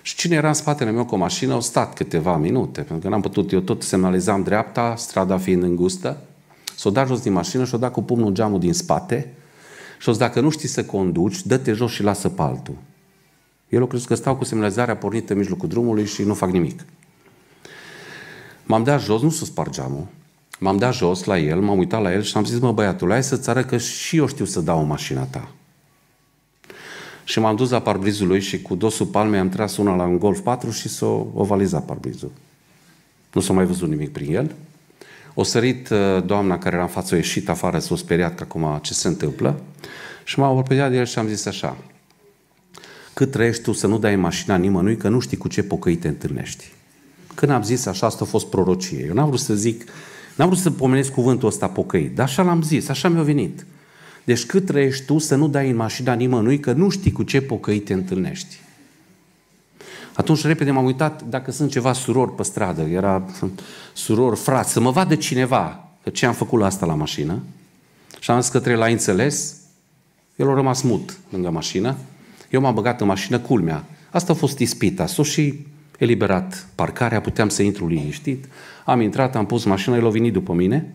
Și cine era în spatele meu cu o mașină, au stat câteva minute, pentru că n-am putut, eu tot semnalizam dreapta, strada fiind îngustă, s-o dat jos din mașină și o dat cu pumnul în geamul din spate și o zis, dacă nu știi să conduci, dă-te jos și lasă pe altul. El a crezut că stau cu semnalizarea pornită în mijlocul drumului și nu fac nimic. M-am dat jos, nu s-o spart geamul, m-am dat jos la el, m-am uitat la el și am zis, mă băiatul, hai să-ți arăt că și eu știu să dau în mașina ta. Și m-am dus la parbrizul lui și cu dosul palmei am tras una la un Golf patru și s-o ovalizat parbrizul. Nu s-a mai văzut nimic prin el. O sărit doamna care era în față, a ieșit afară, s-a speriat că acum ce se întâmplă. Și m-am apropiat de el și am zis așa, cât trăiești tu să nu dai în mașina nimănui, că nu știi cu ce pocăi te întâlnești. Când am zis așa, asta a fost prorocie. Eu n-am vrut să zic, n-am vrut să pomenesc cuvântul ăsta pocăit, dar așa l-am zis, așa mi-a venit. Deci cât trăiești tu să nu dai în mașina nimănui, că nu știi cu ce pocăi te întâlnești. Atunci repede m-am uitat dacă sunt ceva surori pe stradă, era surori, frați, să mă vadă cineva că ce am făcut la asta la mașină. Și am zis că trebuie la înțeles. El a rămas mut lângă mașină. Eu m-am băgat în mașină, culmea. Asta a fost ispita. S-o și eliberat parcarea, puteam să intru liniștit. Am intrat, am pus mașina, el a venit după mine.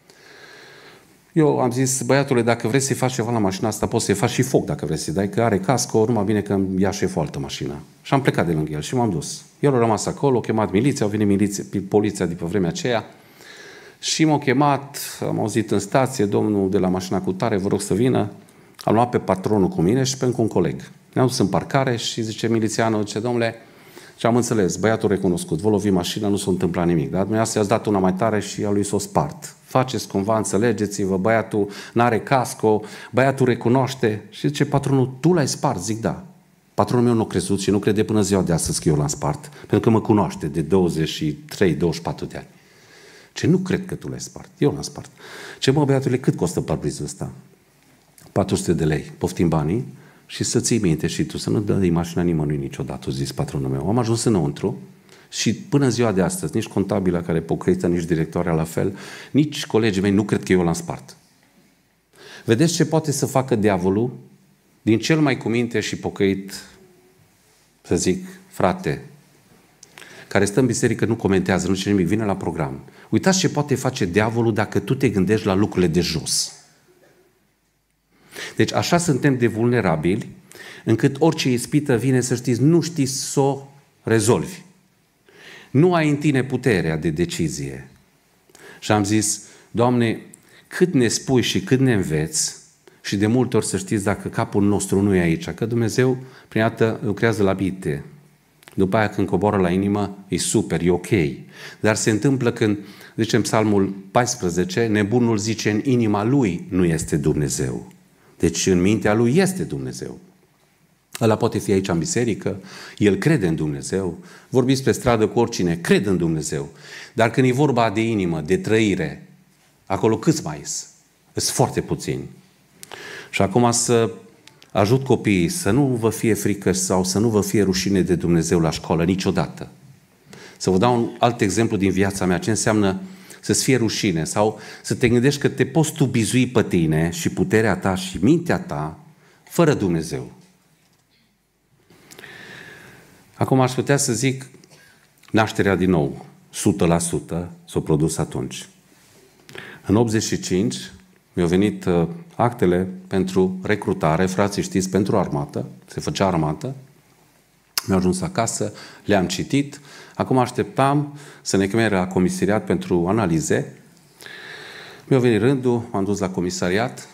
Eu am zis, băiatule, dacă vrei să-i faci ceva la mașina asta, poți să-i faci și foc dacă vrei să-i dai, că are casco, numai bine că îmi ia șeful altă mașină. Și am plecat de lângă el și m-am dus. El a rămas acolo, a chemat miliția, au venit miliția, poliția de pe vremea aceea și m-au chemat, am auzit în stație, domnul de la mașina cu tare, vă rog să vină. Am luat pe patronul cu mine și pe încă un coleg. Ne-am dus în parcare și zice milițianul, zice, domnule, și am înțeles, băiatul recunoscut, vă lovi mașina, nu s-a întâmplat nimic, dar dumneavoastră i-ați dat una mai tare și a lui s-o spart. Faceți cumva, înțelegeți-vă, băiatul n-are casco, băiatul recunoaște și zice patronul, tu l-ai spart? Zic, da. Patronul meu nu a crezut și nu crede până ziua de astăzi că eu l-am spart, pentru că mă cunoaște de douăzeci și trei douăzeci și patru de ani. Ce nu cred că tu l-ai spart, eu l-am spart. Ce mă, băiatule, cât costă parbrizul ăsta? patru sute de lei, poftim banii și să ții minte și tu, să nu dai mașina nimănui niciodată, a zis patronul meu. Am ajuns înăuntru și până ziua de astăzi, nici contabila care e pocăită, nici directoarea la fel, nici colegii mei nu cred că eu l-am spart. Vedeți ce poate să facă diavolul din cel mai cu minte și pocăit, să zic, frate, care stă în biserică, nu comentează, nu zice nimic, vine la program. Uitați ce poate face diavolul dacă tu te gândești la lucrurile de jos. Deci așa suntem de vulnerabili, încât orice ispită vine, să știți, nu știi să o rezolvi. Nu ai în tine puterea de decizie. Și am zis, Doamne, cât ne spui și cât ne înveți, și de multe ori să știți dacă capul nostru nu e aici, că Dumnezeu, prima dată, lucrează la bite. După aia când coboară la inimă, e super, e ok. Dar se întâmplă când, zicem Psalmul paisprezece, nebunul zice în inima lui nu este Dumnezeu. Deci în mintea lui este Dumnezeu. Ăla poate fi aici în biserică, el crede în Dumnezeu, vorbiți pe stradă cu oricine, cred în Dumnezeu. Dar când e vorba de inimă, de trăire, acolo câți mai sunt? Sunt foarte puțini. Și acum să ajut copiii să nu vă fie frică sau să nu vă fie rușine de Dumnezeu la școală niciodată. Să vă dau un alt exemplu din viața mea, ce înseamnă să-ți fie rușine sau să te gândești că te poți tu bizui pe tine și puterea ta și mintea ta fără Dumnezeu. Acum aș putea să zic nașterea din nou, o sută la sută s-a produs atunci. În optzeci și cinci mi-au venit actele pentru recrutare, frații știți, pentru armată, se făcea armată, mi-au ajuns acasă, le-am citit, acum așteptam să ne cheme la comisariat pentru analize. Mi-a venit rândul, m-am dus la comisariat,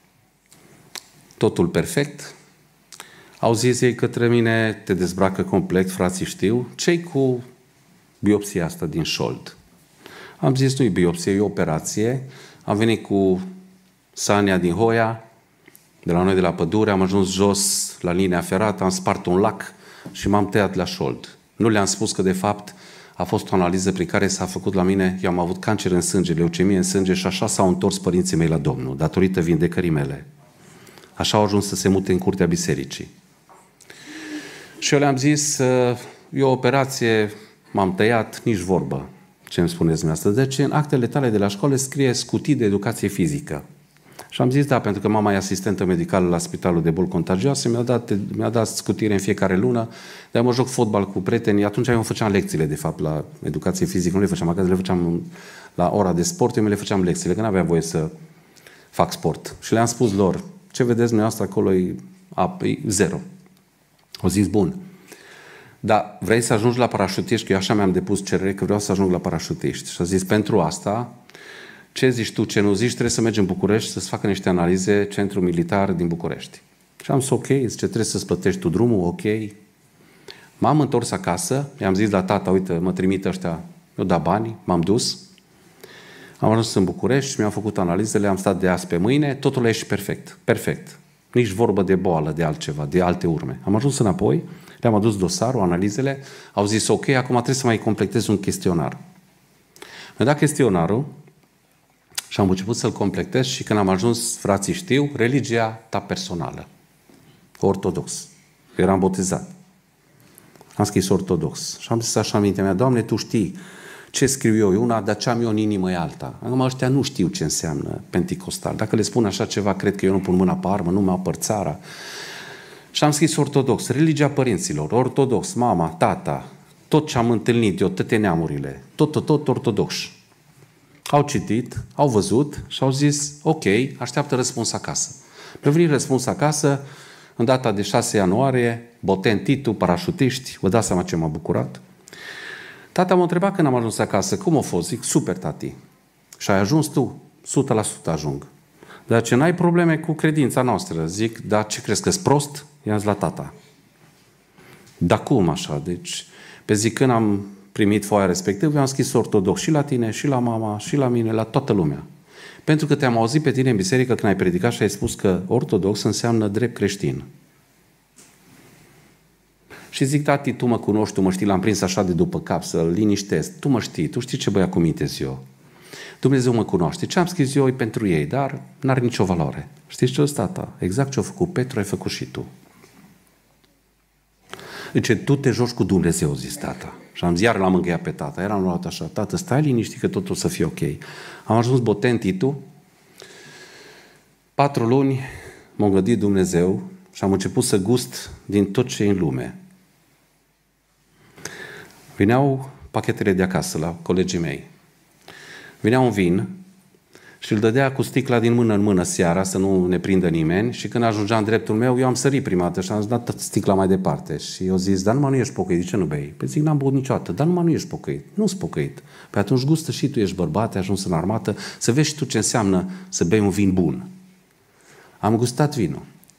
totul perfect. Au zis ei către mine, te dezbracă complet, frații știu, ce-i cu biopsia asta din șold? Am zis, nu-i biopsie, e o operație. Am venit cu Sania din Hoia, de la noi de la pădure, am ajuns jos la linia ferată, am spart un lac și m-am tăiat la șold. Nu le-am spus că, de fapt, a fost o analiză prin care s-a făcut la mine, eu am avut cancer în sânge, leucemie în sânge și așa s-au întors părinții mei la Domnul, datorită vindecării mele. Așa au ajuns să se mute în curtea bisericii. Și eu le-am zis, e o operație, m-am tăiat, nici vorbă. Ce îmi spuneți dumneavoastră? Deci în actele tale de la școală scrie scutii de educație fizică. Și am zis, da, pentru că mama e asistentă medicală la Spitalul de Boli Contagioase, mi-a dat, mi-a dat scutire în fiecare lună, dar mă joc fotbal cu prietenii. Atunci eu îmi făceam lecțiile, de fapt, la educație fizică, nu le făceam acasă, le făceam la ora de sport, eu mi le făceam lecțiile, că nu aveam voie să fac sport. Și le-am spus lor, ce vedeți dumneavoastră acolo e, e zero. Au zis, bun. Dar vrei să ajungi la parașutiști? Că eu așa mi-am depus cerere că vreau să ajung la parașutiști. Și a zis, pentru asta, ce zici tu, ce nu zici, trebuie să mergi în București să-ți facă niște analize Centrul Militar din București. Și am zis, ok, zice, trebuie să-ți plătești tu drumul, ok. M-am întors acasă, i-am zis la tata, uite, mă trimit ăștia, eu da bani, m-am dus. Am ajuns în București și mi-am făcut analizele, am stat de azi pe mâine, totul a ieșit perfect, perfect. Nici vorbă de boală, de altceva, de alte urme. Am ajuns înapoi, le-am adus dosarul, analizele, au zis, ok, acum trebuie să mai completez un chestionar. Mi-a dat chestionarul și am început să-l completez și când am ajuns, frații știu, religia ta personală. Ortodox. Eram botezat. Am scris ortodox. Și am zis așa în mintea mea, Doamne, Tu știi ce scriu eu e una, dar ce am eu în inimă e alta. Acum ăștia nu știu ce înseamnă penticostal. Dacă le spun așa ceva, cred că eu nu pun mâna pe armă, nu mă apăr țara. Și am scris ortodox. Religia părinților. Ortodox. Mama, tata. Tot ce am întâlnit eu, toate neamurile. Tot, tot, tot ortodox. Au citit, au văzut și au zis, ok, așteaptă răspuns acasă. Mi-a venit răspuns acasă în data de șase ianuarie, boten, titu, parașutiști, vă dați seama ce m-a bucurat. Tata m-a întrebat când am ajuns acasă, cum a fost? Zic, super, tati. Și ai ajuns tu? o sută la sută ajung. Dar ce n-ai probleme cu credința noastră? Zic, dar ce crezi că-s prost? I-am zis la tata. Dar cum așa? Deci, pe zi când am primit foaia respectivă, am scris ortodox și la tine, și la mama, și la mine, la toată lumea. Pentru că te-am auzit pe tine în biserică când ai predicat și ai spus că ortodox înseamnă drept creștin. Și zic, tati, tu mă cunoști, tu mă știi, l-am prins așa de după cap, să-l liniștesc. Tu mă știi, tu știi ce băiat cu mintez eu. Dumnezeu mă cunoaște. Ce am scris eu e pentru ei, dar n-are nicio valoare. Știți ce-o tata? Exact ce a făcut Petru, ai făcut și tu. Zice, tu te joci cu Dumnezeu, zis tata. Și am zis, iar l-am încheiat pe tata. Eram luat așa, tată, stai liniștit că totul o să fie ok. Am ajuns boten titu. Patru luni m-a gădit Dumnezeu și am început să gust din tot ce e în lume. Vineau pachetele de acasă la colegii mei. Vinea un vin și îl dădea cu sticla din mână în mână seara, să nu ne prindă nimeni, și când ajungea în dreptul meu, eu am sărit prima dată și am dat sticla mai departe. Și eu zis, dar numai nu ești pocăit, de ce nu bei? Păi zic, n-am băut niciodată, dar numai nu ești pocăit. Nu-s pocăit. Păi atunci gustă și tu, ești bărbat, ai ajuns în armată, să vezi și tu ce înseamnă să bei un vin bun. Am gustat vinul.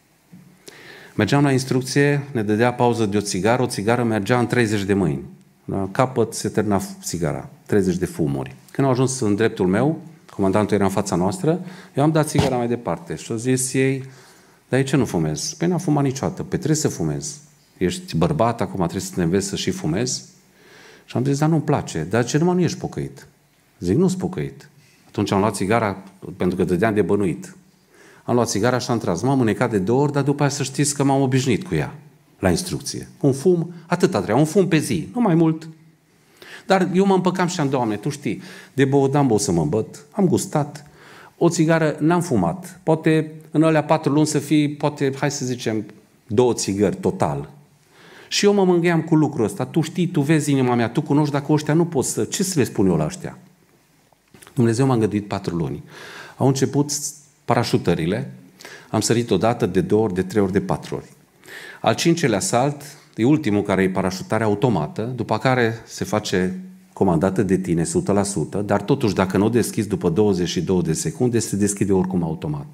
Mergeam la instrucție, ne dădea pauză de o țigară, o țigară mergea în treizeci de mâini. La capăt se termina țigara, treizeci de fumuri. Când au ajuns în dreptul meu, comandantul era în fața noastră, eu am dat țigara mai departe și au zis ei, dar de ce nu fumezi? Păi n-am fumat niciodată, păi trebuie să fumezi. Ești bărbat, acum trebuie să te înveți să și fumezi. Și am zis, dar nu-mi place, dar ce numai nu ești pocăit? Zic, nu-s pocăit. Atunci am luat țigara, pentru că dădeam de bănuit. Am luat țigara și am tras. M-am mânecat de două ori, dar după aia să știți că m-am obișnuit cu ea, la instrucție. Un fum, atâta treia, un fum pe zi, nu mai mult. Dar eu mă împăcam și am, Doamne, tu știi, de băut n-am băut să mă îmbăt, am gustat, o țigară n-am fumat. Poate în alea patru luni să fie, poate, hai să zicem, două țigări total. Și eu mă mângâiam cu lucrul ăsta. Tu știi, tu vezi inima mea, tu cunoști, dacă ăștia nu pot să... Ce să le spun eu la ăștia? Dumnezeu m-a îngăduit patru luni. Au început parașutările, am sărit odată, de două ori, de trei ori, de patru ori. Al cincelea salt, e ultimul care e parașutarea automată, după care se face comandată de tine o sută la sută, dar totuși dacă nu o deschizi după douăzeci și două de secunde, se deschide oricum automat.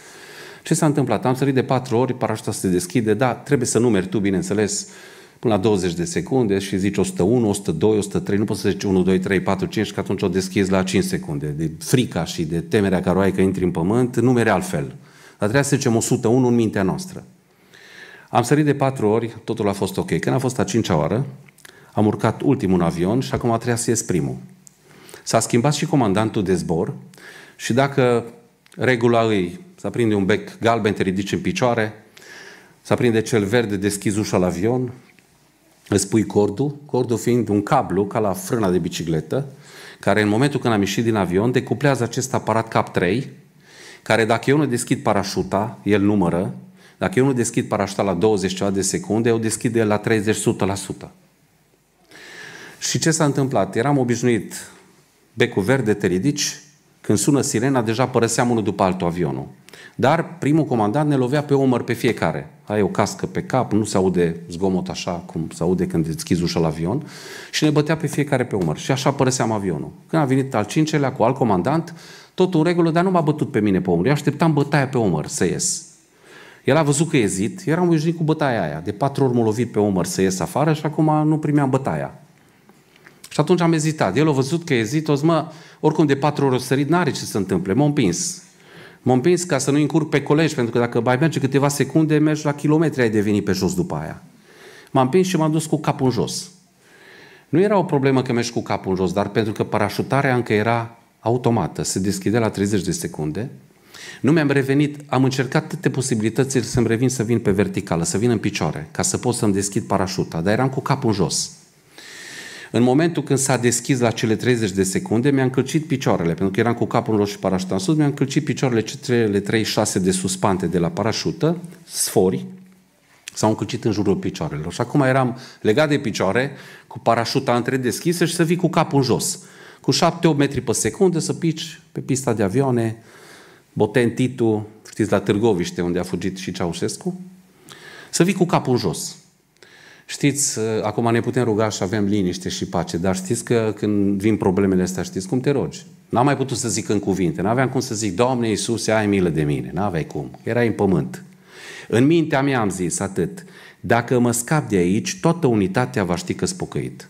Ce s-a întâmplat? Am sărit de patru ori, parașuta se deschide, da, trebuie să numeri tu, bineînțeles, până la douăzeci de secunde și zici o sută unu, o sută doi, o sută trei, nu poți să zici unu, doi, trei, patru, cinci, că atunci o deschizi la cinci secunde. De frica și de temerea care o ai că intri în pământ, numeri altfel. Dar trebuia să zicem o sută unu în mintea noastră. Am sărit de patru ori, totul a fost ok. Când a fost a cincea oară, am urcat ultimul în avion și acum trebuia să ies primul. S-a schimbat și comandantul de zbor și dacă regula îi să aprinde un bec galben, te ridici în picioare, să aprinde cel verde, deschizi ușa la avion, îți pui cordul, cordul fiind un cablu ca la frâna de bicicletă, care în momentul când am ieșit din avion decuplează acest aparat cap trei, care dacă eu nu deschid parașuta, el numără, dacă eu nu deschid parașuta la douăzeci de secunde, eu deschid el la treizeci la sută la sută. Și ce s-a întâmplat? Eram obișnuit, becul verde, te ridici, când sună sirena, deja părăseam unul după altul avionul. Dar primul comandant ne lovea pe umăr pe fiecare. Ai o cască pe cap, nu se aude zgomot așa cum se aude când deschizi ușa la avion și ne bătea pe fiecare pe umăr. Și așa părăseam avionul. Când a venit al cincelea cu alt comandant, totul în regulă, dar nu m-a bătut pe mine pe umăr. Eu așteptam bătaia pe umăr să ies. El a văzut că ezit, eram obișnuit cu bătaia aia. De patru ori m-a lovit pe umăr să ies afară și acum nu primeam bătaia. Și atunci am ezitat. El a văzut că ezit, o zi, mă, oricum de patru ori o sărit, n-are ce să se întâmple. M-a împins. M-a împins ca să nu încurc pe colegi, pentru că dacă mai merge câteva secunde, mergi la kilometri, ai devenit pe jos după aia. M-am împins și m-am dus cu capul în jos. Nu era o problemă că mergi cu capul în jos, dar pentru că parașutarea încă era automată, se deschidea la treizeci de secunde. Nu mi-am revenit, am încercat toate posibilitățile să-mi revin să vin pe verticală, să vin în picioare, ca să pot să-mi deschid parașuta, dar eram cu capul în jos. În momentul când s-a deschis la cele treizeci de secunde, mi-am încălcit picioarele, pentru că eram cu capul în jos și parașuta în sus, mi-am încălcit picioarele cele treizeci și șase de suspante de la parașută, sfori, s-au încălcit în jurul picioarelor. Și acum eram legat de picioare, cu parașuta întredeschisă și să vii cu capul în jos. Cu șapte opt metri pe secundă să pici pe pista de avioane, Boten Titu, știți, la Târgoviște, unde a fugit și Ceaușescu, să vii cu capul în jos. Știți, acum ne putem ruga și avem liniște și pace, dar știți că când vin problemele astea, știți cum te rogi? N-am mai putut să zic în cuvinte, n-aveam cum să zic, Doamne Iisuse, ai milă de mine, n-aveai cum, erai în pământ. În mintea mea am zis atât, dacă mă scap de aici, toată unitatea va ști că-s pocăit.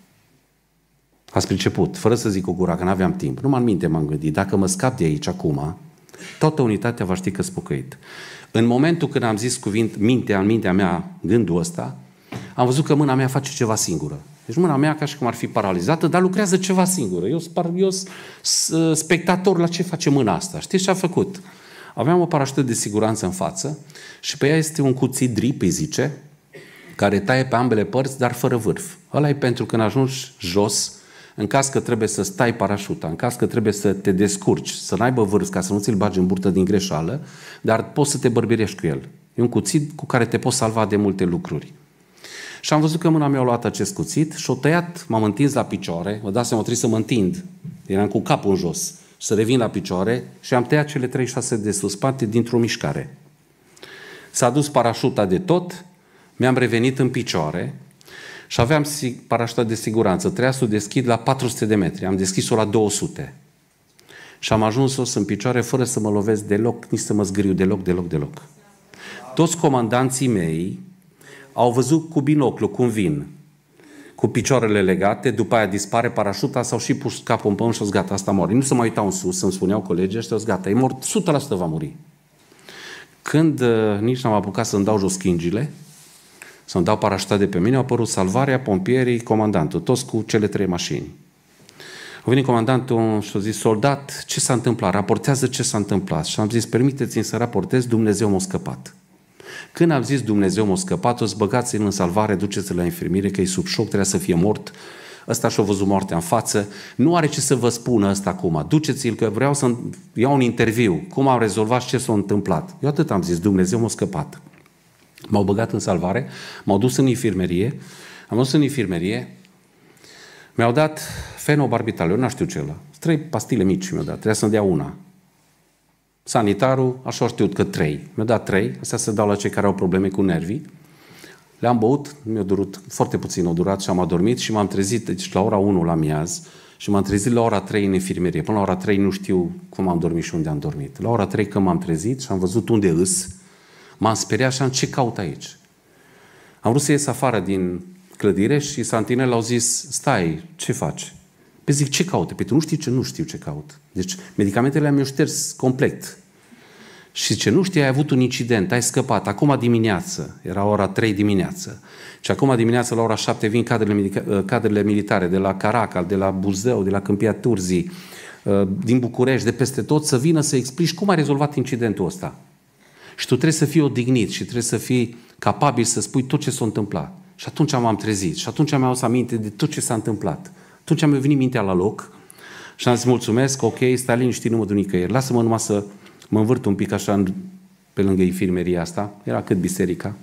Ați priceput, fără să zic cu gura, că n-aveam timp, numai în minte m-am gândit, dacă mă scap de aici acum, toată unitatea va ști că-s pocăit. În momentul când am zis cuvint, mintea, în mintea mea, gândul ăsta, am văzut că mâna mea face ceva singură. Deci mâna mea ca și cum ar fi paralizată, dar lucrează ceva singură. Eu sunt spectator la ce face mâna asta. Știți ce a făcut? Aveam o parașută de siguranță în față și pe ea este un cuțit drip, îi zice, care taie pe ambele părți, dar fără vârf. Ăla e pentru când ajungi jos, în caz că trebuie să stai parașuta, în caz că trebuie să te descurci, să n-aibă vârf ca să nu ți-l bagi în burtă din greșeală, dar poți să te bărbirești cu el. E un cuțit cu care te poți salva de multe lucruri. Și am văzut că mâna mea a luat acest cuțit și o tăiat, m-am întins la picioare, vă dați seama, trebuie să mă întind, eram cu capul în jos, să revin la picioare și am tăiat cele treizeci și șase de suspante dintr-o mișcare. S-a dus parașuta de tot, mi-am revenit în picioare și aveam parașuta de siguranță, trebuia să o deschid la patru sute de metri, am deschis-o la două sute. Și am ajuns sus în picioare fără să mă lovesc deloc, nici să mă zgâriu deloc, deloc, deloc. Toți comandanții mei au văzut cu binoclu cum vin, cu picioarele legate, după aia dispare parașuta, s-au și pus capul în pământ și gata, asta mori. Nu se mai uitau în sus, îmi spuneau colegii ăștia, gata, e mort, o sută la sută va muri. Când uh, nici n-am apucat să-mi dau jos schingile, să-mi dau parașuta de pe mine, au apărut salvarea, pompierii, comandantul, toți cu cele trei mașini. A venit comandantul și a zis, soldat, ce s-a întâmplat? Raportează ce s-a întâmplat. Și am zis, permiteți-mi să raportez, Dumnezeu m-a scăpat. Când am zis Dumnezeu m-a scăpat, o să băgați-l în salvare, duceți-l la infirmiere, că e sub șoc, trebuie să fie mort. Ăsta și-a văzut moartea în față. Nu are ce să vă spună ăsta acum. Duceți-l, că vreau să iau un interviu. Cum am rezolvat și ce s-a întâmplat. Eu atât am zis, Dumnezeu m-a scăpat. M-au băgat în salvare, m-au dus în infirmerie, am dus în infirmerie, mi-au dat fenobarbital, eu nu știu ce ăla. Trei pastile mici mi-au dat, trebuia să-mi dea una. Sanitarul, așa știut că trei. Mi-a dat trei, astea se dau la cei care au probleme cu nervii. Le-am băut, mi-a durut, foarte puțin, a durat și am adormit și m-am trezit, deci la ora unu la miaz, și m-am trezit la ora trei în infirmerie. Până la ora trei nu știu cum am dormit și unde am dormit. La ora trei când m-am trezit și am văzut unde îs, m-am speriat și am ce caut aici. Am vrut să ies afară din clădire și santinele au zis, stai, ce faci? Pe zic, ce caute? Pe tu nu știi ce? Nu știu ce caut. Deci medicamentele mi-au șters complet. Și ce nu știi, ai avut un incident, ai scăpat. Acum dimineață, era ora trei dimineață. Și acum dimineață la ora șapte vin cadrele, cadrele militare de la Caracal, de la Buzău, de la Câmpia Turzii, din București, de peste tot, să vină să explici cum ai rezolvat incidentul ăsta. Și tu trebuie să fii odihnit și trebuie să fii capabil să spui tot ce s-a întâmplat. Și atunci m-am trezit și atunci mi-am adus aminte de tot ce s-a întâmplat. Atunci mi-a venit mintea la loc și am zis mulțumesc, ok, stai liniștit, nu mă duc nicăieri, lasă-mă numai să Mă învârt un pic așa pe lângă infirmeria asta, era cât biserica,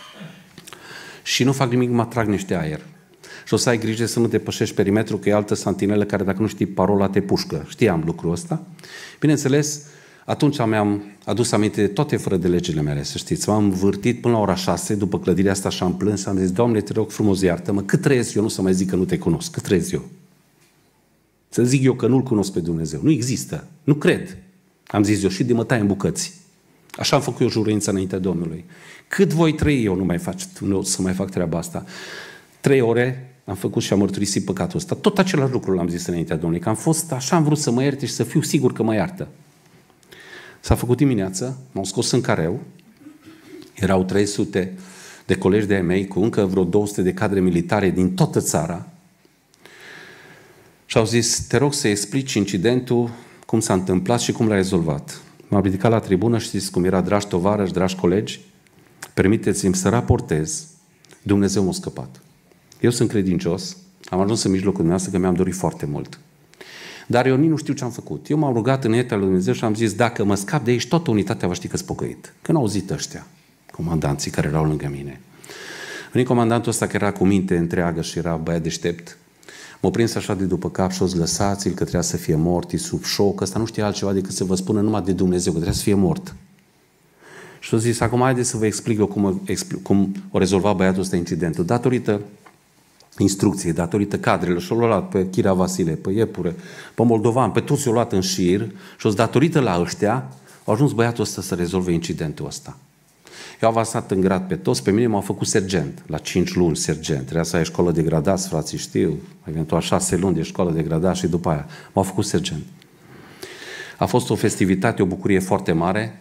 și nu fac nimic, mă atrag niște aer. Și o să ai grijă să nu depășești perimetrul, că e altă santinelă care dacă nu știi parola te pușcă. Știam lucrul ăsta. Bineînțeles, atunci mi-am adus aminte de toate fără de legile mele, să știți. M-am învârtit până la ora șase, după clădirea asta și am plâns și am zis, Doamne, te rog frumos, iartă-mă, cât trăiesc eu, nu să mai zic că nu te cunosc, cât trăiesc eu. Să zic eu că nu-L cunosc pe Dumnezeu. Nu există. Nu cred. Am zis eu și de mă tai în bucăți. Așa am făcut eu juruința înaintea Domnului. Cât voi trăi eu nu mai fac, nu să mai fac treaba asta. Trei ore am făcut și am mărturisit păcatul ăsta. Tot același lucru l-am zis înaintea Domnului. Că am fost, așa am vrut să mă ierte și să fiu sigur că mă iartă. S-a făcut dimineață, m-au scos în careu. Erau trei sute de colegi de-ai mei cu încă vreo două sute de cadre militare din toată țara. Și au zis, te rog să explici incidentul, cum s-a întâmplat și cum l-a rezolvat. M-am ridicat la tribună și știți cum era, dragi tovarăși, dragi colegi, permiteți-mi să raportez, Dumnezeu m-a scăpat. Eu sunt credincios, am ajuns în mijlocul dumneavoastră că mi-am dorit foarte mult. Dar eu nici nu știu ce am făcut. Eu m-am rugat în înaintea lui Dumnezeu și am zis, dacă mă scap de aici, toată unitatea va ști că-s pocăit. Că n-au auzit ăștia, comandanții care erau lângă mine. Venit comandantul ăsta care era cu minte întreagă și era băiat deștept, m-a prins așa de după cap și o zis, lăsați-l că trebuia să fie mort, e sub șoc, ăsta nu știa altceva decât să vă spună numai de Dumnezeu, că trebuia să fie mort. Și a zis, acum haideți să vă explic eu cum, cum a rezolvat băiatul ăsta incidentul. Datorită instrucției, datorită cadrelor, și-o luat pe Chirea Vasile, pe Iepure, pe Moldovan, pe toți i-o luat în șir și-o datorită la ăștia, a ajuns băiatul ăsta să rezolve incidentul ăsta. Eu am avansat în grad pe toți, pe mine m-au făcut sergent, la cinci luni sergent. Trebuia să ai școală de gradați, frații știu, eventual șase luni de școală de gradați și după aia m-au făcut sergent. A fost o festivitate, o bucurie foarte mare.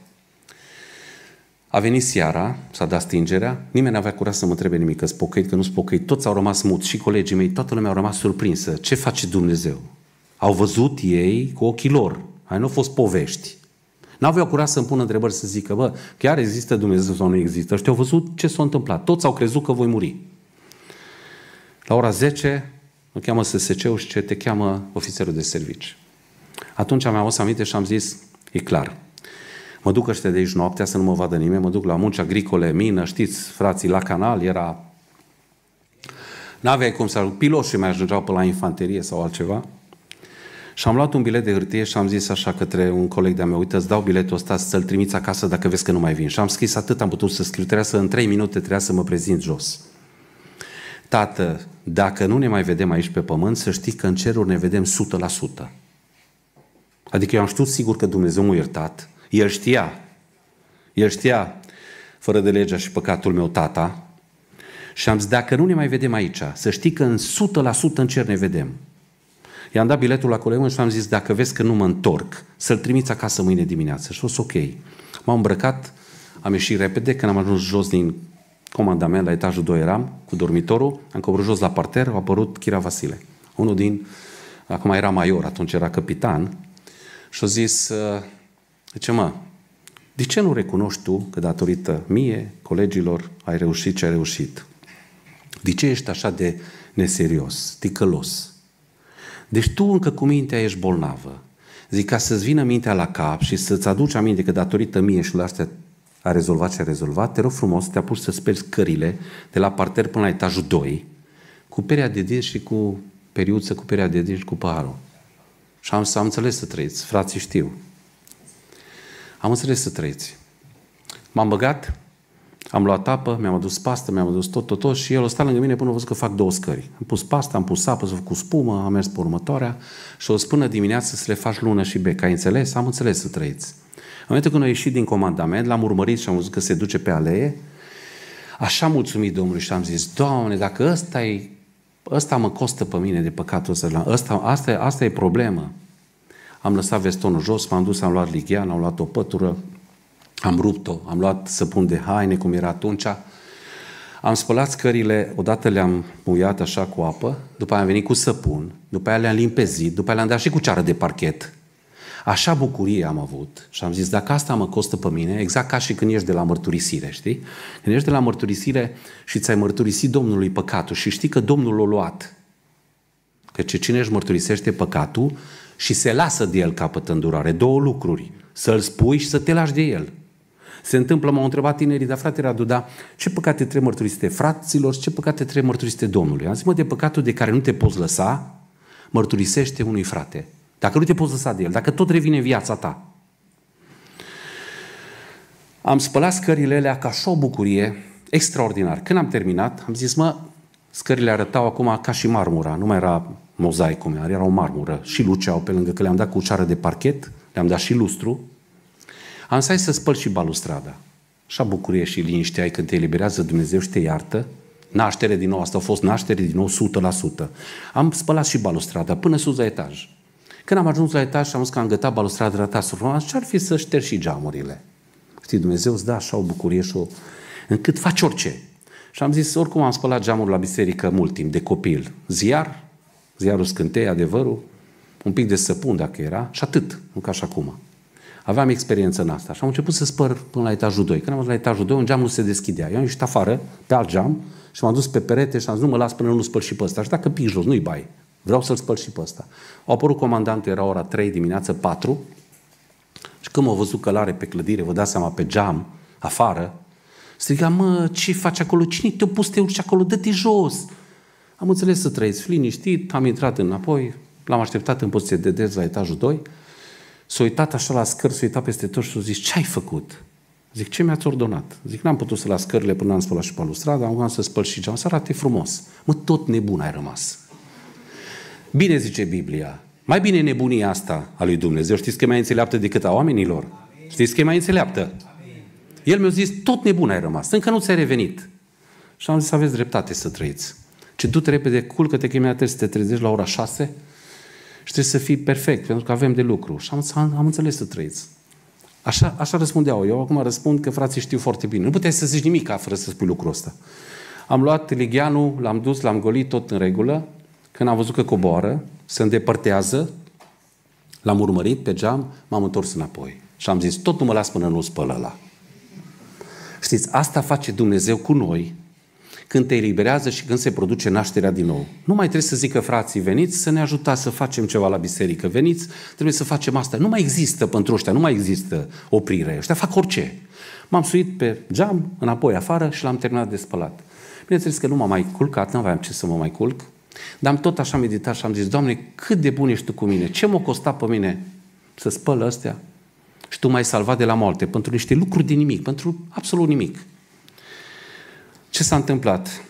A venit seara, s-a dat stingerea, nimeni n-avea curaj să mă întrebe nimic, că-s pocăit, că nu-s pocăit, toți au rămas muți și colegii mei, toată lumea au rămas surprinsă. Ce face Dumnezeu? Au văzut ei cu ochii lor, ai nu au fost povești. N-aveau curaj să-mi pună întrebări să zică, bă, chiar există Dumnezeu sau nu există? Și au văzut ce s-a întâmplat. Toți au crezut că voi muri. La ora zece, mă cheamă S S C-ul și ce te cheamă ofițerul de servici. Atunci mi-am adus aminte și am zis, e clar, mă duc ăștia de aici noaptea să nu mă vadă nimeni, mă duc la munci agricole, mină, știți, frații, la canal, era... N-aveai cum să... Piloșii mai ajungeau pe la infanterie sau altceva. Și am luat un bilet de hârtie și am zis așa către un coleg de-a meu, uite, îți dau biletul ăsta să-l trimiți acasă dacă vezi că nu mai vin. Și am scris atât am putut să scriu, trebuia să în trei minute trebuia să mă prezint jos. Tată, dacă nu ne mai vedem aici pe pământ, să știi că în ceruri ne vedem o sută la sută. Adică eu am știut sigur că Dumnezeu m-a iertat. El știa. El știa, fără de legea și păcatul meu, tata. Și am zis, dacă nu ne mai vedem aici, să știi că în o sută la sută în cer ne vedem. I-am dat biletul la colegul și am zis, dacă vezi că nu mă întorc, să-l trimiți acasă mâine dimineață. Și a fost ok. M-am îmbrăcat, am ieșit repede, când am ajuns jos din comandament, la etajul doi eram, cu dormitorul, am coborât jos la parter, a apărut Chirea Vasile. Unul din, acum era major, atunci era capitan, și a zis, zice, mă, de ce nu recunoști tu că datorită mie, colegilor, ai reușit ce ai reușit? De ce ești așa de neserios, ticălos? Deci tu încă cu mintea ești bolnavă. Zic, ca să-ți vină mintea la cap și să-ți aduci aminte că datorită mie și la astea a rezolvat ce a rezolvat, te rog frumos să te apuci să speli scările de la parter până la etajul doi cu perea de dinți și cu periuță, cu perea de dinți și cu paharul. Și am, am înțeles să trăiți, frații știu. Am înțeles să trăiți. M-am băgat, am luat apă, mi-am adus pastă, mi-am adus tot, tot, tot și el a stat lângă mine până a văzut că fac două scări. Am pus pasta, am pus apă, s-a făcut spumă, am mers pe următoarea și o spână dimineață să le faci lună și bec. Ai înțeles? Am înțeles să trăiți. În momentul când a ieșit din comandament, l-am urmărit și am văzut că se duce pe alee, așa mulțumit Domnului și am zis, Doamne, dacă ăsta e, ăsta mă costă pe mine de păcatul ăsta, ăsta, asta, asta e problemă. Am lăsat vestonul jos, m-am dus, am luat lighean, am luat o pătură, am rupt-o, am luat săpun de haine, cum era atunci, am spălat scările, odată le-am muiat așa cu apă, după aia am venit cu săpun, după aia le-am limpezit, după aia le-am dat și cu ceară de parchet. Așa bucurie am avut și am zis, dacă asta mă costă pe mine, exact ca și când ești de la mărturisire, știi? Când ești de la mărturisire și ți-ai mărturisit Domnului păcatul și știi că Domnul l-a luat, căci cine își mărturisește păcatul și se lasă de el capătă îndurare, două lucruri. să-l spui și să te lași de el. Se întâmplă, m-au întrebat tinerii, dar frate Radu, da, ce păcate trebuie mărturisite fraților și ce păcate trebuie mărturisite Domnului? Am zis, mă, de păcatul de care nu te poți lăsa, mărturisește unui frate. Dacă nu te poți lăsa de el, dacă tot revine viața ta. Am spălat scările alea ca și o bucurie extraordinar. Când am terminat, am zis, mă, scările arătau acum ca și marmura, nu mai era mozaic cum era, era o marmură. Și luceau pe lângă că le-am dat cu ușoară de parchet, le-am dat și lustru. Am zis, hai să spăl și balustrada. Așa bucurie și liniște ai când te eliberează Dumnezeu și te iartă. Naștere din nou, asta a fost naștere din nou o sută la sută. Am spălat și balustrada până sus la etaj. Când am ajuns la etaj și am zis că am gătat balustrada, arăta frumos, ce ar fi să ștergi și geamurile? Știi, Dumnezeu îți dă așa o bucurie și o... încât faci orice. Și am zis, oricum am spălat geamul la biserică mult timp, de copil. Ziar, ziarul Scântei, Adevărul, un pic de săpun dacă era, și atât, nu ca și acum. Aveam experiență în asta și am început să spăr până la etajul doi. Când am ajuns la etajul doi, un geam nu se deschidea. Eu am ieșit afară, pe alt geam, și m-am dus pe perete și am zis, nu mă las până nu spăl și pe ăsta. Și dacă pic jos, nu-i bai. Vreau să-l spăl și pe ăsta. Au apărut comandantul, era ora trei dimineață, patru, și când m-au văzut călare pe clădire, vă dați seama, pe geam, afară, striga, mă, ce faci acolo? Cine te-a pus să te urci acolo? Dă-te jos! Am înțeles să trăiți liniștit, am intrat înapoi, l-am așteptat în poziție de des la etajul doi, s-a uitat așa la scări, s-a uitat peste tot și s-a zis, ce ai făcut? Zic, ce mi-ați ordonat? Zic, n-am putut să las scările până am spălat și balustrada, am să spăl și geam, să arate frumos. Mă, tot nebun ai rămas. Bine zice Biblia, mai bine nebunia asta a lui Dumnezeu, știți că e mai înțeleaptă decât a oamenilor? Știți că e mai înțeleaptă? El mi-a zis, tot nebun ai rămas, încă nu ți-ai revenit. Și am zis, aveți dreptate să trăiți. Ce du-te repede, culcă-te că imediat trebuie să te trezești la ora șase și trebuie să fii perfect, pentru că avem de lucru. Și am, am, am înțeles să trăiți. Așa, așa răspundeau. Eu acum răspund că frații știu foarte bine. Nu puteai să zici nimic fără să spui lucrul ăsta. Am luat ligheanul, l-am dus, l-am golit, tot în regulă. Când am văzut că coboară, se îndepărtează, l-am urmărit pe geam, m-am întors înapoi. Și am zis, tot nu mă las până nu spăl ăla. Știți, asta face Dumnezeu cu noi când te eliberează și când se produce nașterea din nou. Nu mai trebuie să zică frații, veniți să ne ajutați să facem ceva la biserică, veniți, trebuie să facem asta. Nu mai există pentru ăștia, nu mai există oprire. Ăștia fac orice. M-am suit pe geam, înapoi afară și l-am terminat de spălat. Bineînțeles că nu m-am mai culcat, nu aveam ce să mă mai culc, dar am tot așa meditat și am zis, Doamne, cât de bun ești Tu cu mine, ce m-a costat pe mine să spăl astea? Și Tu m-ai salvat de la moarte, pentru niște lucruri de nimic, pentru absolut nimic. Ce s-a întâmplat?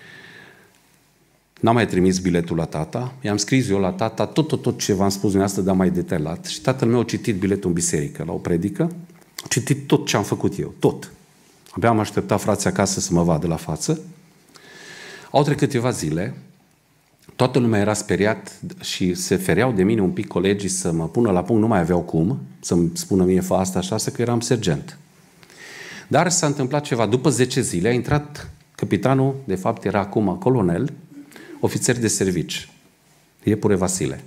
N-am mai trimis biletul la tata, i-am scris eu la tata tot, tot, tot ce v-am spus dumneavoastră, dar mai detaliat. Și tatăl meu a citit biletul în biserică, la o predică, a citit tot ce am făcut eu, tot. Abia am așteptat frații acasă să mă vadă la față. Au trecut câteva zile, toată lumea era speriat și se fereau de mine un pic colegii să mă pună la punct, nu mai aveau cum să-mi spună mie fă asta așa, că eram sergent. Dar s-a întâmplat ceva. După zece zile a intrat capitanul, de fapt era acum colonel, ofițer de servici, Iepure Vasile.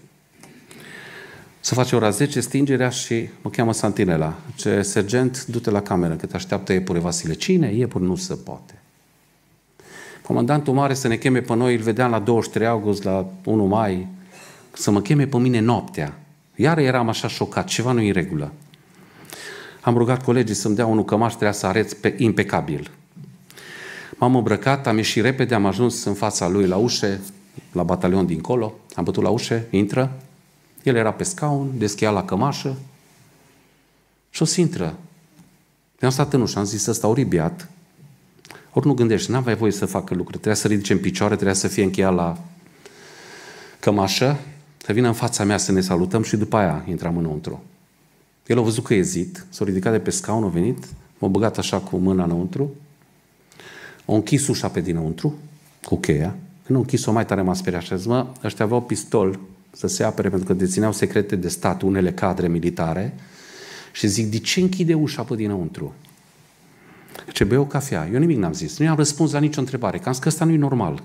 Se face ora zece, stingerea și mă cheamă Santinela. Ce sergent, du-te la cameră, că te așteaptă Iepure Vasile. Cine? Iepure nu se poate. Comandantul mare să ne cheme pe noi, îl vedeam la douăzeci și trei august, la unu mai, să mă cheme pe mine noaptea. Iar eram așa șocat, ceva nu-i în regulă. Am rugat colegii să-mi dea unul cămaș, trebuia să arăt pe impecabil. M-am îmbrăcat, am ieșit repede, am ajuns în fața lui la ușe, la batalion dincolo, am bătut la ușe, intră, el era pe scaun, deschia la cămașă și o să intră. Mi-am stat în ușă, am zis, ăsta oribiat, ori nu gândești, n-aveai voie să facă lucruri, trebuia să ridice în picioare, trebuia să fie încheiat la cămașă, să vină în fața mea să ne salutăm și după aia intram înăuntru. El a văzut că ezit, s-a ridicat de pe scaun, a venit, m-a băgat așa cu mâna înăuntru, a închis ușa pe dinăuntru, cu cheia. Când a închis-o mai tare m-a speriat și a zis, mă, ăștia aveau pistol să se apere pentru că dețineau secrete de stat, unele cadre militare, și zic, de ce închide ușa pe dinăuntru? Ce bei o cafea? Eu nimic n-am zis, nu i-am răspuns la nicio întrebare, că am zis că ăsta nu e normal.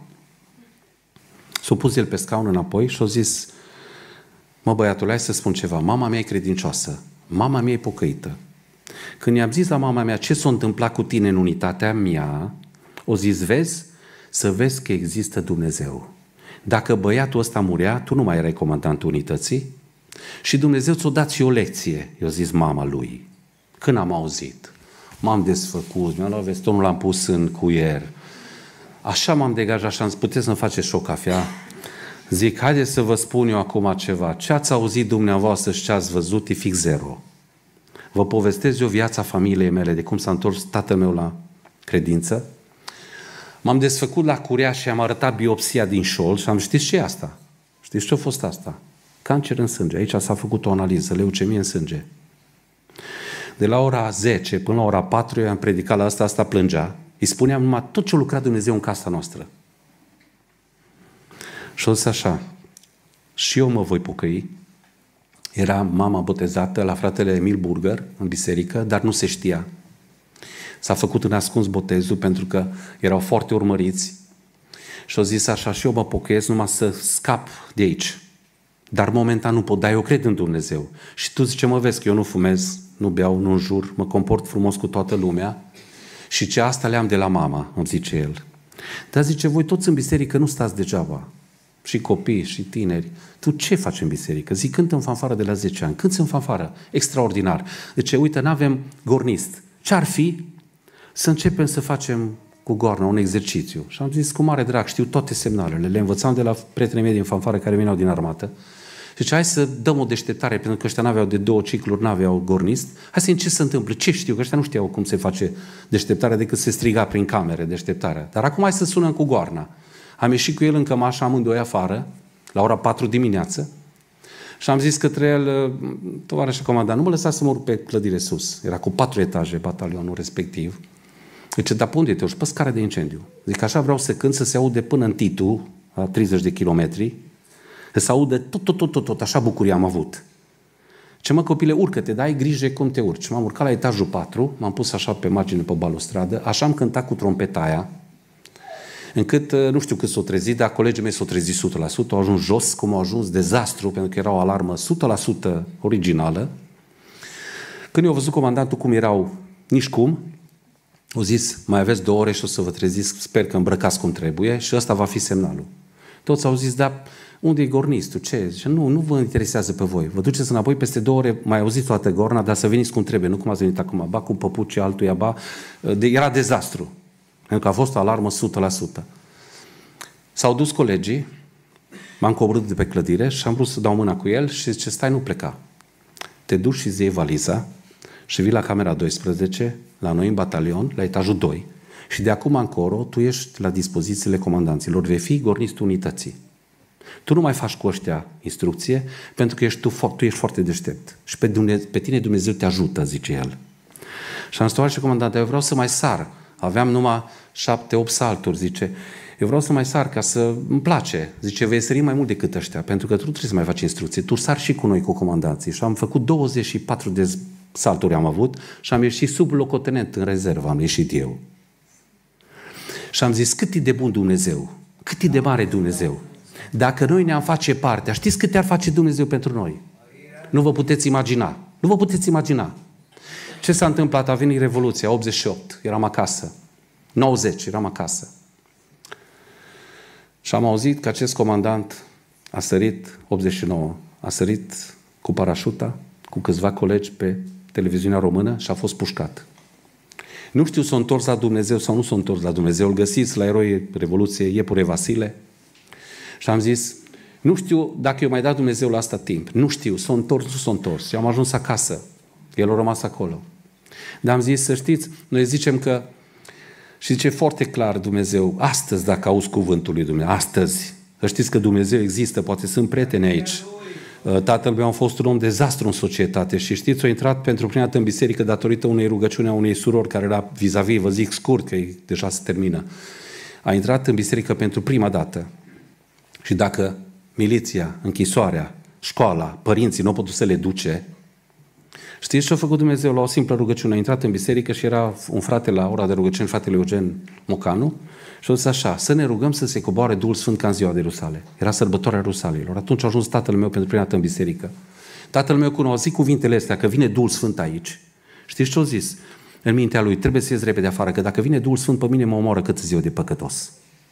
S-a pus el pe scaun înapoi și a zis, mă băiatul, hai să spun ceva, mama mea e credincioasă, mama mea e pocăită. Când i-am zis la mama mea ce s-a întâmplat cu tine în unitatea mea, o zis, vezi, să vezi că există Dumnezeu. Dacă băiatul ăsta murea, tu nu mai erai comandantul unității, Și Dumnezeu ți-o dat și o lecție, i-a zis mama lui. Când am auzit, m-am desfăcut, mi-am luat vestonul, l-am pus în cuier. Așa m-am degajat și am zis, puteți să-mi faceți și o cafea? Zic, haideți să vă spun eu acum ceva. Ce ați auzit dumneavoastră și ce ați văzut e fix zero. Vă povestesc eu viața familiei mele, de cum s-a întors tatăl meu la credință. M-am desfăcut la curea și am arătat biopsia din șol și am știți ce e asta? Știți ce a fost asta? Cancer în sânge. Aici s-a făcut o analiză, leucemie în sânge. De la ora zece până la ora patru eu am predicat la asta, asta plângea. Îi spuneam numai tot ce a lucrat Dumnezeu în casa noastră. Și o zis așa, și eu mă voi pocăi. Era mama botezată la fratele Emil Burger în biserică, dar nu se știa. S-a făcut în ascuns botezul pentru că erau foarte urmăriți. Și au zis așa, și eu mă pocăiesc numai să scap de aici. Dar momentan nu pot, dar eu cred în Dumnezeu. Și tu zice, mă vezi că eu nu fumez, nu beau, nu înjur, mă comport frumos cu toată lumea. Și ce asta le-am de la mama, îmi zice el. Dar zice, voi toți în biserică nu stați degeaba. Și copii, și tineri. Tu ce faci în biserică? Zic, cânt în fanfară de la zece ani. Cânt în fanfară. Extraordinar. Deci, uite, n-avem gornist. Ce-ar fi să începem să facem cu goarna un exercițiu? Și am zis, cu mare drag, știu toate semnalele. Le învățam de la prietenii mei din fanfară care veneau din armată. Și zice, hai să dăm o deșteptare, pentru că ăștia n-aveau de două cicluri, n-aveau gornist. Hai să vedem ce se întâmplă. Ce știu? Că ăștia nu știau cum se face deșteptarea decât se striga prin camere deșteptarea. Dar acum hai să sunăm cu goarna. Am ieșit cu el în cămașă amândoi afară, la ora patru dimineață, și am zis către el, tovarășe comandant, nu mă lăsa să mă urc pe clădire sus. Era cu patru etaje batalionul respectiv. Zice, dar pe unde te urci? Pe scara de incendiu. Zic, așa vreau să cânt, să se aude până în Titu, la treizeci de kilometri, să se aude tot, tot, tot, tot, tot, așa bucurie am avut. Ce mă, copile, urcă-te, dar ai grijă cum te urci. M-am urcat la etajul patru, m-am pus așa pe margine pe balustradă, așa am cântat cu trompeta aia, încât, nu știu cât s-o trezit, dar colegii mei s-o trezit o sută la sută, au ajuns jos, cum au ajuns, dezastru, pentru că era o alarmă o sută la sută originală. Când eu au văzut comandantul cum erau, nici cum, au zis, mai aveți două ore și o să vă treziți, sper că îmbrăcați cum trebuie și ăsta va fi semnalul. Toți au zis, dar unde e gornistul? Ce? Zice, nu, nu vă interesează pe voi. Vă duceți înapoi peste două ore, mai auziți toată gorna, dar să veniți cum trebuie, nu cum ați venit acum, ba cu păpuci, altuia, ba. De, era dezastru. Pentru că a fost o alarmă o sută la sută. S-au dus colegii, m-am coborât de pe clădire și am vrut să dau mâna cu el și zice, stai, nu pleca. Te duci și îți iei valiza și vii la camera doisprezece, la noi în batalion, la etajul doi. Și de acum încolo, tu ești la dispozițiile comandanților, vei fi gornistul unității. Tu nu mai faci cu ăștia instrucție, pentru că ești tu, tu ești foarte deștept. Și pe, Dumnezeu, pe tine Dumnezeu te ajută, zice el. Și am zis, și comandant, eu vreau să mai sar. Aveam numai șapte, opt salturi, zice. Eu vreau să mai sar ca să îmi place. Zice, vei sări mai mult decât ăștia, pentru că tu trebuie să mai faci instrucție. Tu sar și cu noi, cu comandanții. Și am făcut douăzeci și patru de salturi am avut și am ieșit sub locotenent în rezervă, am ieșit eu. Și am zis, cât e de bun Dumnezeu, cât e de mare Dumnezeu. Dacă noi ne-am face partea, știți cât ar face Dumnezeu pentru noi? Nu vă puteți imagina. Nu vă puteți imagina. Ce s-a întâmplat? A venit Revoluția, optzeci și opt, eram acasă. nouăzeci, eram acasă. Și am auzit că acest comandant a sărit, optzeci și nouă, a sărit cu parașuta, cu câțiva colegi pe televiziunea română și a fost pușcat. Nu știu s-a întors la Dumnezeu sau nu s-a întors la Dumnezeu. Îl găsiți la Eroi Revoluției, Iepure Vasile. Și am zis, nu știu dacă eu mai dat Dumnezeu la asta timp. Nu știu, s-a întors, nu s-a întors. Și am ajuns acasă. El a rămas acolo. Dar am zis, să știți, noi zicem că, și zice foarte clar Dumnezeu, astăzi dacă auzi cuvântul lui Dumnezeu, astăzi, să știți că Dumnezeu există, poate sunt prieteni aici. Tatăl meu a fost un om dezastru în societate și știți, a intrat pentru prima dată în biserică datorită unei rugăciuni a unei surori care era vis-a-vis, vă zic scurt, că deja se termină. A intrat în biserică pentru prima dată. Și dacă miliția, închisoarea, școala, părinții nu au putut să le duce, știți ce a făcut Dumnezeu la o simplă rugăciune? A intrat în biserică și era un frate la ora de rugăciune, fratele Eugen Mocanu, și a zis așa, să ne rugăm să se coboare Duhul Sfânt ca în ziua de Ierusale. Era sărbătoarea Ierusaleilor. Atunci a ajuns tatăl meu pentru prima dată în biserică. Tatăl meu, când a auzit cuvintele astea, că vine Duhul Sfânt aici, știți ce a zis? În mintea lui, trebuie să ies repede afară, că dacă vine Duhul Sfânt pe mine, mă omoară cât ziua de păcătos.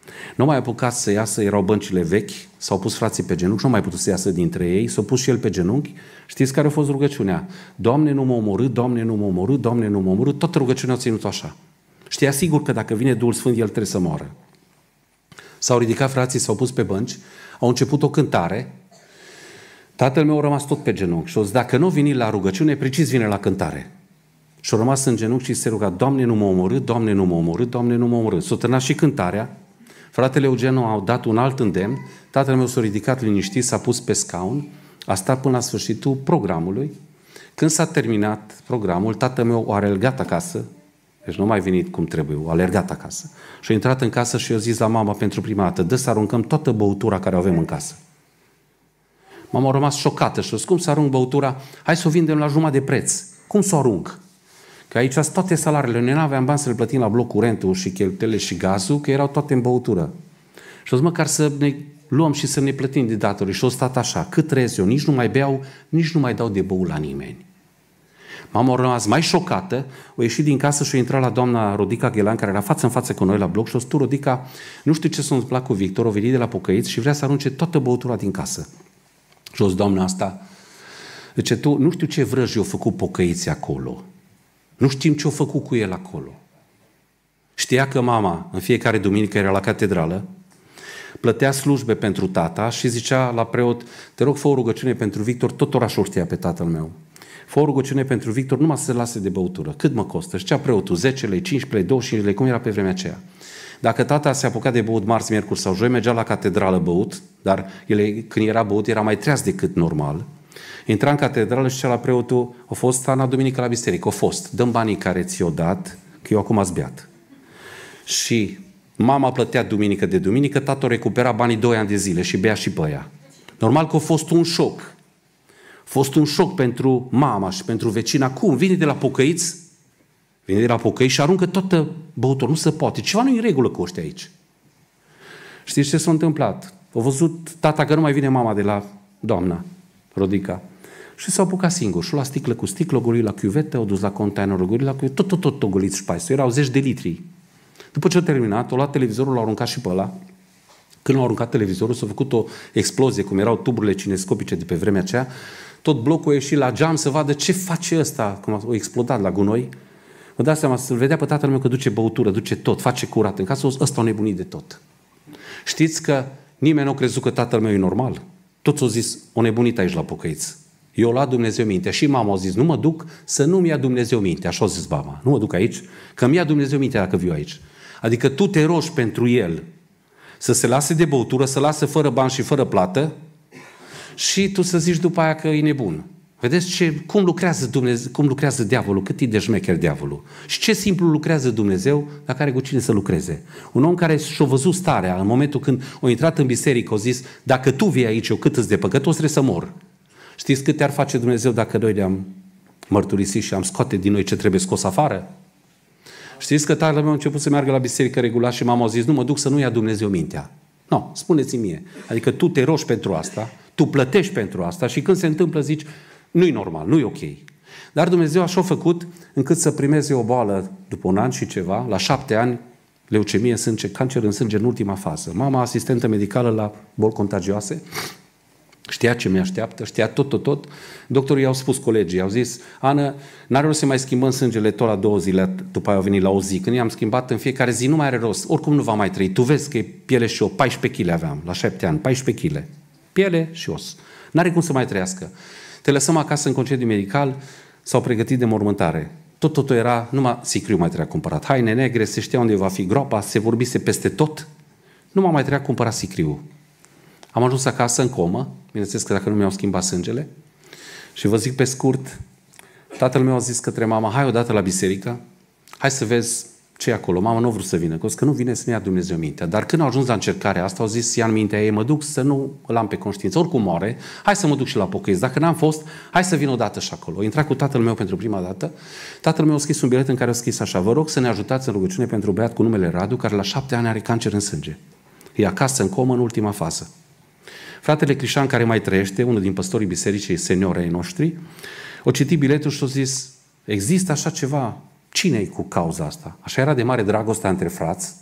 Nu mai apucat să iasă, erau băncile vechi, s-au pus frații pe genunchi, nu mai putut să iasă dintre ei, s-au pus și el pe genunchi. Știți care a fost rugăciunea? Doamne, nu mă omorâ, Doamne, nu mă omorâ, Doamne, nu mă omorâ. Toată rugăciunea a ținut așa. Știa sigur că dacă vine Duhul Sfânt, el trebuie să moară. S-au ridicat frații, s-au pus pe bănci, au început o cântare. Tatăl meu a rămas tot pe genunchi și a zis, dacă nu vine la rugăciune, precis vine la cântare. Și a rămas în genunchi și se ruga, Doamne, nu mă omorâ, Doamne, nu mă omorâ, Doamne, nu mă omorâ. S-a terminat și cântarea. Fratele Eugeniu a dat un alt îndemn, tatăl meu s-a ridicat liniștit, s-a pus pe scaun, a stat până la sfârșitul programului. Când s-a terminat programul, tatăl meu a alergat acasă, deci nu a mai venit cum trebuie, a alergat acasă. Și a intrat în casă și a zis la mama pentru prima dată, dă să aruncăm toată băutura care o avem în casă. Mama a rămas șocată și a zis, cum să arunc băutura? Hai să o vindem la jumătate de preț. Cum să o arunc? Că aici sunt toate salariile. Noi n-aveam bani să le plătim la bloc curentul și cheltuielile și gazul, că erau toate în băutură. Și o zis, măcar să ne luăm și să ne plătim de datorii. Și o stat așa, cât trăiesc eu, nici nu mai beau, nici nu mai dau de băut la nimeni. Mama a rămas mai șocată, a ieșit din casă și a intrat la doamna Rodica Ghelan, care era față în față cu noi la bloc și a zis, tu, Rodica, nu știu ce s-a întâmplat cu Victor, a venit de la pocăiți și vrea să arunce toată băutura din casă. Și a zis, doamna asta, zice, tu, nu știu ce vrăji au făcut pocăiții acolo. Nu știm ce-a făcut cu el acolo. Știa că mama, în fiecare duminică era la catedrală, plătea slujbe pentru tata și zicea la preot, te rog, fă o rugăciune pentru Victor, tot orașul știa pe tatăl meu. Fă o rugăciune pentru Victor, numai să se lase de băutură. Cât mă costă? Știa preotul, zece lei, cincisprezece lei, douăzeci și cinci lei, cum era pe vremea aceea. Dacă tata se apuca de băut marți, miercuri sau joi, mergea la catedrală băut, dar el, când era băut, era mai treaz decât normal. Intra în catedrală și zicea la preotul, a fost Ana duminică la biserică, a fost, dăm banii care ți-o dat, că eu acum ați beat. Și mama plătea duminică de duminică, tatăl recupera banii doi ani de zile și bea și pe aia. Normal că a fost un șoc. A fost un șoc pentru mama și pentru vecina. Cum? Vine de la pocăiți, vine de la pocăiți și aruncă toată băutură. Nu se poate. Ceva nu e în regulă cu ăștia aici. Știți ce s-a întâmplat? A văzut tata că nu mai vine mama de la doamna Rodica. Și s-au apucat singur. Și-o la sticlă cu sticlă, o golit la chiuvetă, o dus la containerul, o golit la chiuvetă, tot, tot, tot, tot goliți șpaisul. Erau zeci de litri. După ce a terminat, o luat televizorul, l-a aruncat și pe ăla. Când l-a aruncat televizorul, s-a făcut o explozie, cum erau tuburile cinescopice de pe vremea aceea. Tot blocul a ieșit la geam să vadă ce face ăsta, cum a explodat la gunoi. Vă dați seama, să-l vedea pe tatăl meu că duce băutură, duce tot, face curat în casă, ăsta a nebunit de tot. Știți că nimeni nu a crezut că tatăl meu e normal? Toți au zis, o nebunit aici la pocăiți. Eu la Dumnezeu mintea. Și mama a zis, nu mă duc să nu-mi ia Dumnezeu mintea. Așa a zis mama, nu mă duc aici, că mi-ia Dumnezeu mintea dacă viu aici. Adică tu te rogi pentru el să se lase de băutură, să lasă fără bani și fără plată și tu să zici după aia că e nebun. Vedeți ce, cum, lucrează Dumnezeu, cum lucrează diavolul, cât e de șmecher diavolul. Și ce simplu lucrează Dumnezeu dacă are cu cine să lucreze. Un om care și-a văzut starea în momentul când a intrat în biserică, a zis, dacă tu vii aici, eu cât îți de păcătos, trebuie să mor. Știți cât ar face Dumnezeu dacă noi le-am mărturisit și am scoate din noi ce trebuie scos afară? Știți că tatăl meu a început să meargă la biserică regulat și mama a zis, nu mă duc să nu ia Dumnezeu mintea. Nu, spuneți-mi mie. Adică tu te rogi pentru asta, tu plătești pentru asta și când se întâmplă zici, nu-i normal, nu-i ok. Dar Dumnezeu așa a făcut încât să primeze o boală după un an și ceva, la șapte ani, leucemie în sânge, cancer în sânge în ultima fază. Mama, asistentă medicală la boli contagioase, știa ce mi-așteaptă, știa tot, tot, tot. Doctorii i-au spus colegii, au zis, Ana, n-are rost să mai schimbăm sângele tot la două zile, după aia au venit la o zi. Când i-am schimbat în fiecare zi, nu mai are rost. Oricum nu va mai trăi. Tu vezi că e piele și eu, paisprezece kilograme aveam, la șapte ani, paisprezece kilograme. Piele și os. N-are cum să mai trăiască. Te lăsăm acasă în concediu medical, s-au pregătit de mormântare. Tot totul era, numai sicriu mai trebuia cumpărat. Haine negre, se știa unde va fi groapa, se vorbise peste tot. Nu mai trebuia cumpărat sicriu. Am ajuns acasă în comă, bineînțeles că dacă nu mi-au schimbat sângele, și vă zic pe scurt, tatăl meu a zis către mama, hai odată la biserică, hai să vezi ce e acolo. Mama nu a vrut să vină, că nu vine să ne ia Dumnezeu mintea. Dar când au ajuns la încercarea asta, au zis, ia în mintea ei, mă duc să nu îl am pe conștiință, oricum moare, hai să mă duc și la pocăiți. Dacă n-am fost, hai să vin odată și acolo. O intra cu tatăl meu pentru prima dată. Tatăl meu a scris un bilet în care a scris așa, vă rog să ne ajutați în rugăciune pentru un băiat cu numele Radu, care la șapte ani are cancer în sânge. E acasă în comă în ultima fază. Fratele Crișan, care mai trăiește, unul din păstorii bisericii seniori ai noștri, o citit biletul și a zis, există așa ceva? Cine-i cu cauza asta? Așa era de mare dragostea între frați,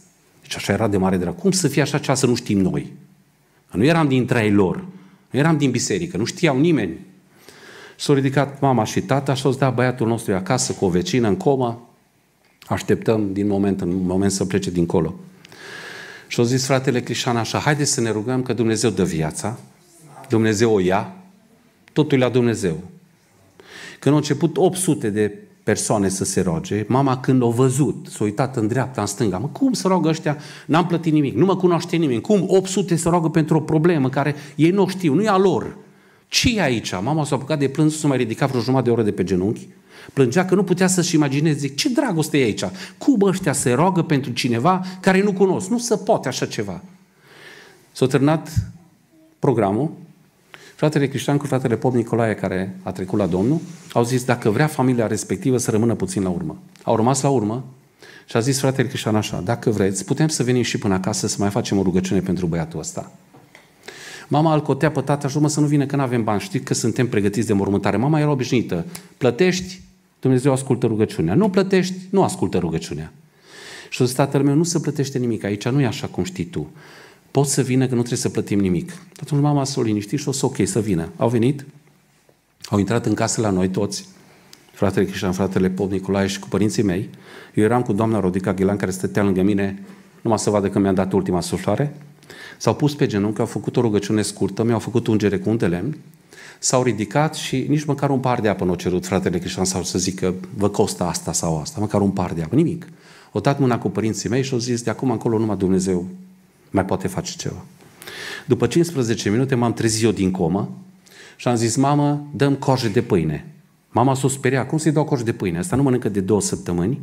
Deci așa era de mare drag. Cum să fie așa ceva să nu știm noi? Nu eram dintre ei lor. Nu eram din biserică. Nu știau nimeni. S-au ridicat mama și tata și au zis, da, băiatul nostru e acasă cu o vecină în comă. Așteptăm din moment în moment să plece dincolo. Și au zis fratele Crișan așa, haideți să ne rugăm că Dumnezeu dă viața. Dumnezeu o ia. Totul la Dumnezeu. Când au început opt sute de persoane să se roage, mama când o văzut, s-a uitat în dreapta, în stânga, mă, cum să roagă ăștia? N-am plătit nimic, nu mă cunoaște nimeni. Cum opt sute să roagă pentru o problemă care ei nu știu, nu e a lor? Ce e aici? Mama s-a apucat de plâns, s-a mai ridicat vreo jumătate de oră de pe genunchi, plângea că nu putea să-și imagineze, zic, ce dragoste e aici? Cum ăștia se roagă pentru cineva care nu cunosc? Nu se poate așa ceva. S-a terminat programul. Fratele Crișan cu fratele Pop Nicolae, care a trecut la Domnul, au zis, dacă vrea familia respectivă să rămână puțin la urmă. Au rămas la urmă și a zis fratele Crișan așa, dacă vreți, putem să venim și până acasă să mai facem o rugăciune pentru băiatul ăsta. Mama îl cotea pe tata și urmă să nu vină că nu avem bani, știi că suntem pregătiți de mormântare. Mama era obișnuită, plătești, Dumnezeu ascultă rugăciunea. Nu plătești, nu ascultă rugăciunea. Și a zis tatăl meu, nu se plătește nimic aici, nu e așa cum știi tu. Pot să vină că nu trebuie să plătim nimic. Atunci mama s-a liniștit și o să ok, să vină. Au venit, au intrat în casă la noi toți, fratele Crișan, fratele Pop Nicolae și cu părinții mei. Eu eram cu doamna Rodica Ghilan, care stătea lângă mine, numai să vadă că mi-a dat ultima suflare. S-au pus pe genunchi, au făcut o rugăciune scurtă, mi-au făcut ungere cu un de lemn, s-au ridicat și nici măcar un par de apă n-au cerut fratele Crișan sau să zică vă costă asta sau asta, măcar un par de apă, nimic. O dat mâna cu părinții mei și au zis de acum încolo numai Dumnezeu mai poate face ceva. După cincisprezece minute m-am trezit eu din comă și am zis, mamă, dăm coaje de pâine. Mama s-o speria, cum să-i dau coaje de pâine? Asta nu mănâncă de două săptămâni.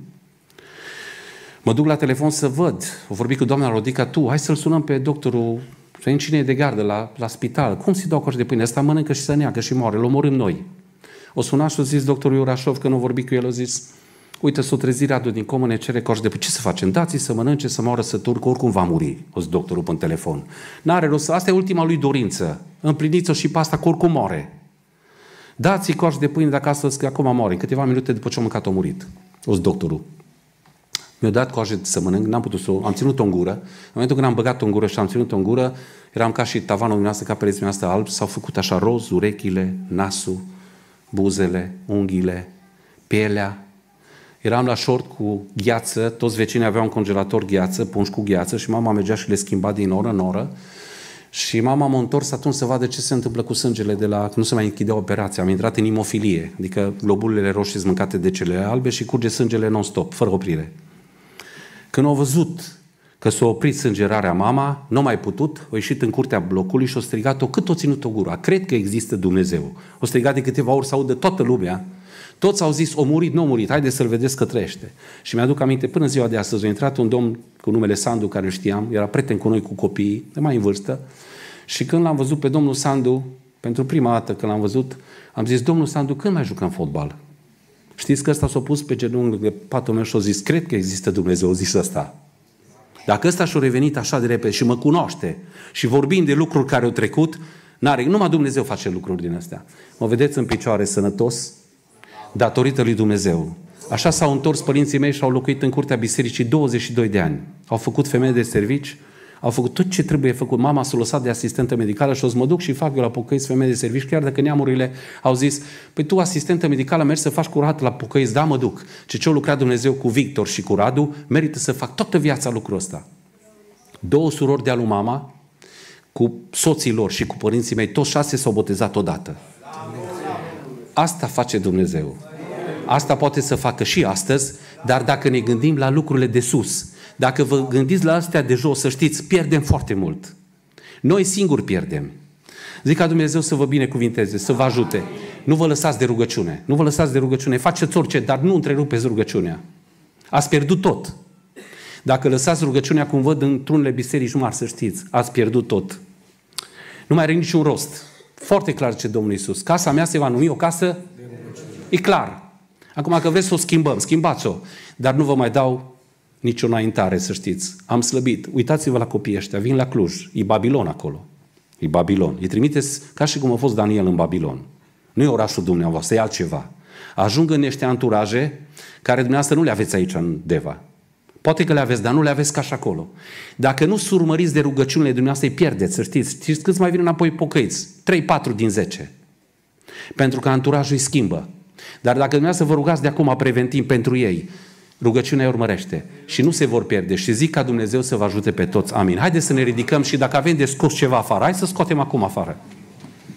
Mă duc la telefon să văd. O vorbi cu doamna Rodica, tu, hai să-l sunăm pe doctorul, să vedem cine e de gardă la, la spital. Cum să-i dau coaje de pâine? Asta mănâncă și să neagă și moare, îl omorâm noi. O sunat și o zis doctorul Iurașov, că nu vorbi cu el, o zis, uite, s-o trezi Radu din comă, ne cere coaje de pâine. Ce să facem? Dați-i să mănânce, să moară, să turcă, oricum va muri, o zis doctorul pe telefon. N-are rost, asta e ultima lui dorință. Împliniți-o și pe asta, că oricum moare. Dați-i coaje de pâine dacă astăzi, că acum moare. În câteva minute după ce a mâncat, a murit. O zis doctorul. Mi-a dat coaje să mănânc, n-am putut să o... Am ținut-o în gură. În momentul când am băgat-o în gură și am ținut-o în gură, eram ca și tavanul dumneavoastră, ca pereții dumneavoastră alb, s-au făcut așa roz, urechile, nasul, buzele, unghiile, pielea. Eram la șort cu gheață, toți vecinii aveau un congelator gheață, pungi cu gheață și mama mergea și le schimba din oră în oră. Și mama m-a întors atunci să vadă ce se întâmplă cu sângele de la... că nu se mai închidea operația. Am intrat în imofilie, adică globulele roșii sunt mâncate de cele albe și curge sângele non-stop, fără oprire. Când au văzut că s-a oprit sângerarea mama, nu a mai putut, a ieșit în curtea blocului și a strigat-o cât o ținut-o gura. Cred că există Dumnezeu. O strigat de câteva ori să audă toată lumea. Toți au zis, o murit, nu a murit, haideți să-l vedeți că trăiește. Și mi-aduc aminte, până ziua de astăzi, a intrat un domn cu numele Sandu, care îl știam, era prieten cu noi, cu copiii, de mai în vârstă, și când l-am văzut pe domnul Sandu, pentru prima dată când l-am văzut, am zis, domnul Sandu, când mai jucăm fotbal? Știți că ăsta s-a pus pe genunchi de patul meu și a zis, cred că există Dumnezeu, a zis ăsta. Dacă ăsta și-a revenit așa de repede și mă cunoaște și vorbim de lucruri care au trecut, n-are, numai Dumnezeu face lucruri din astea. Mă vedeți în picioare sănătos? Datorită lui Dumnezeu. Așa s-au întors părinții mei și au locuit în curtea bisericii douăzeci și doi de ani. Au făcut femei de servici, au făcut tot ce trebuie făcut. Mama s-a lăsat de asistentă medicală și o să mă duc și fac eu la Pocăiți femei de servici, chiar dacă neamurile au zis, păi tu asistentă medicală mergi să faci curat la Pocăiți, da, mă duc. Ce ce-a lucrat Dumnezeu cu Victor și cu Radu, merită să fac toată viața lucrul ăsta. Două surori de-a lui mama, cu soții lor și cu părinții mei, toți șase s-au botezat odată. Asta face Dumnezeu. Asta poate să facă și astăzi, dar dacă ne gândim la lucrurile de sus, dacă vă gândiți la astea de jos, să știți, pierdem foarte mult. Noi singuri pierdem. Zic ca Dumnezeu să vă binecuvinteze, să vă ajute. Nu vă lăsați de rugăciune. Nu vă lăsați de rugăciune. Faceți orice, dar nu întrerupeți rugăciunea. Ați pierdut tot. Dacă lăsați rugăciunea, cum văd într-unele biserici mari, să știți, ați pierdut tot. Nu mai are niciun rost. Foarte clar ce Domnul Iisus. Casa mea se va numi o casă? E clar. Acum că vreți să o schimbăm, schimbați-o. Dar nu vă mai dau nicio înaintare, să știți. Am slăbit. Uitați-vă la copiii ăștia. Vin la Cluj. E Babilon acolo. E Babilon. Îi trimiteți ca și cum a fost Daniel în Babilon. Nu e orașul dumneavoastră, e altceva. Ajung în niște anturaje care dumneavoastră nu le aveți aici în Deva. Poate că le aveți, dar nu le aveți ca și acolo. Dacă nu surmăriți de rugăciunile dumneavoastră, îi pierdeți, să știți. Știți câți mai vin înapoi pocăiți? trei patru din zece. Pentru că anturajul îi schimbă. Dar dacă dumneavoastră vă rugați de acum preventiv pentru ei, rugăciunea îi urmărește și nu se vor pierde. Și zic ca Dumnezeu să vă ajute pe toți. Amin. Haideți să ne ridicăm și dacă avem de scos ceva afară, hai să scoatem acum afară.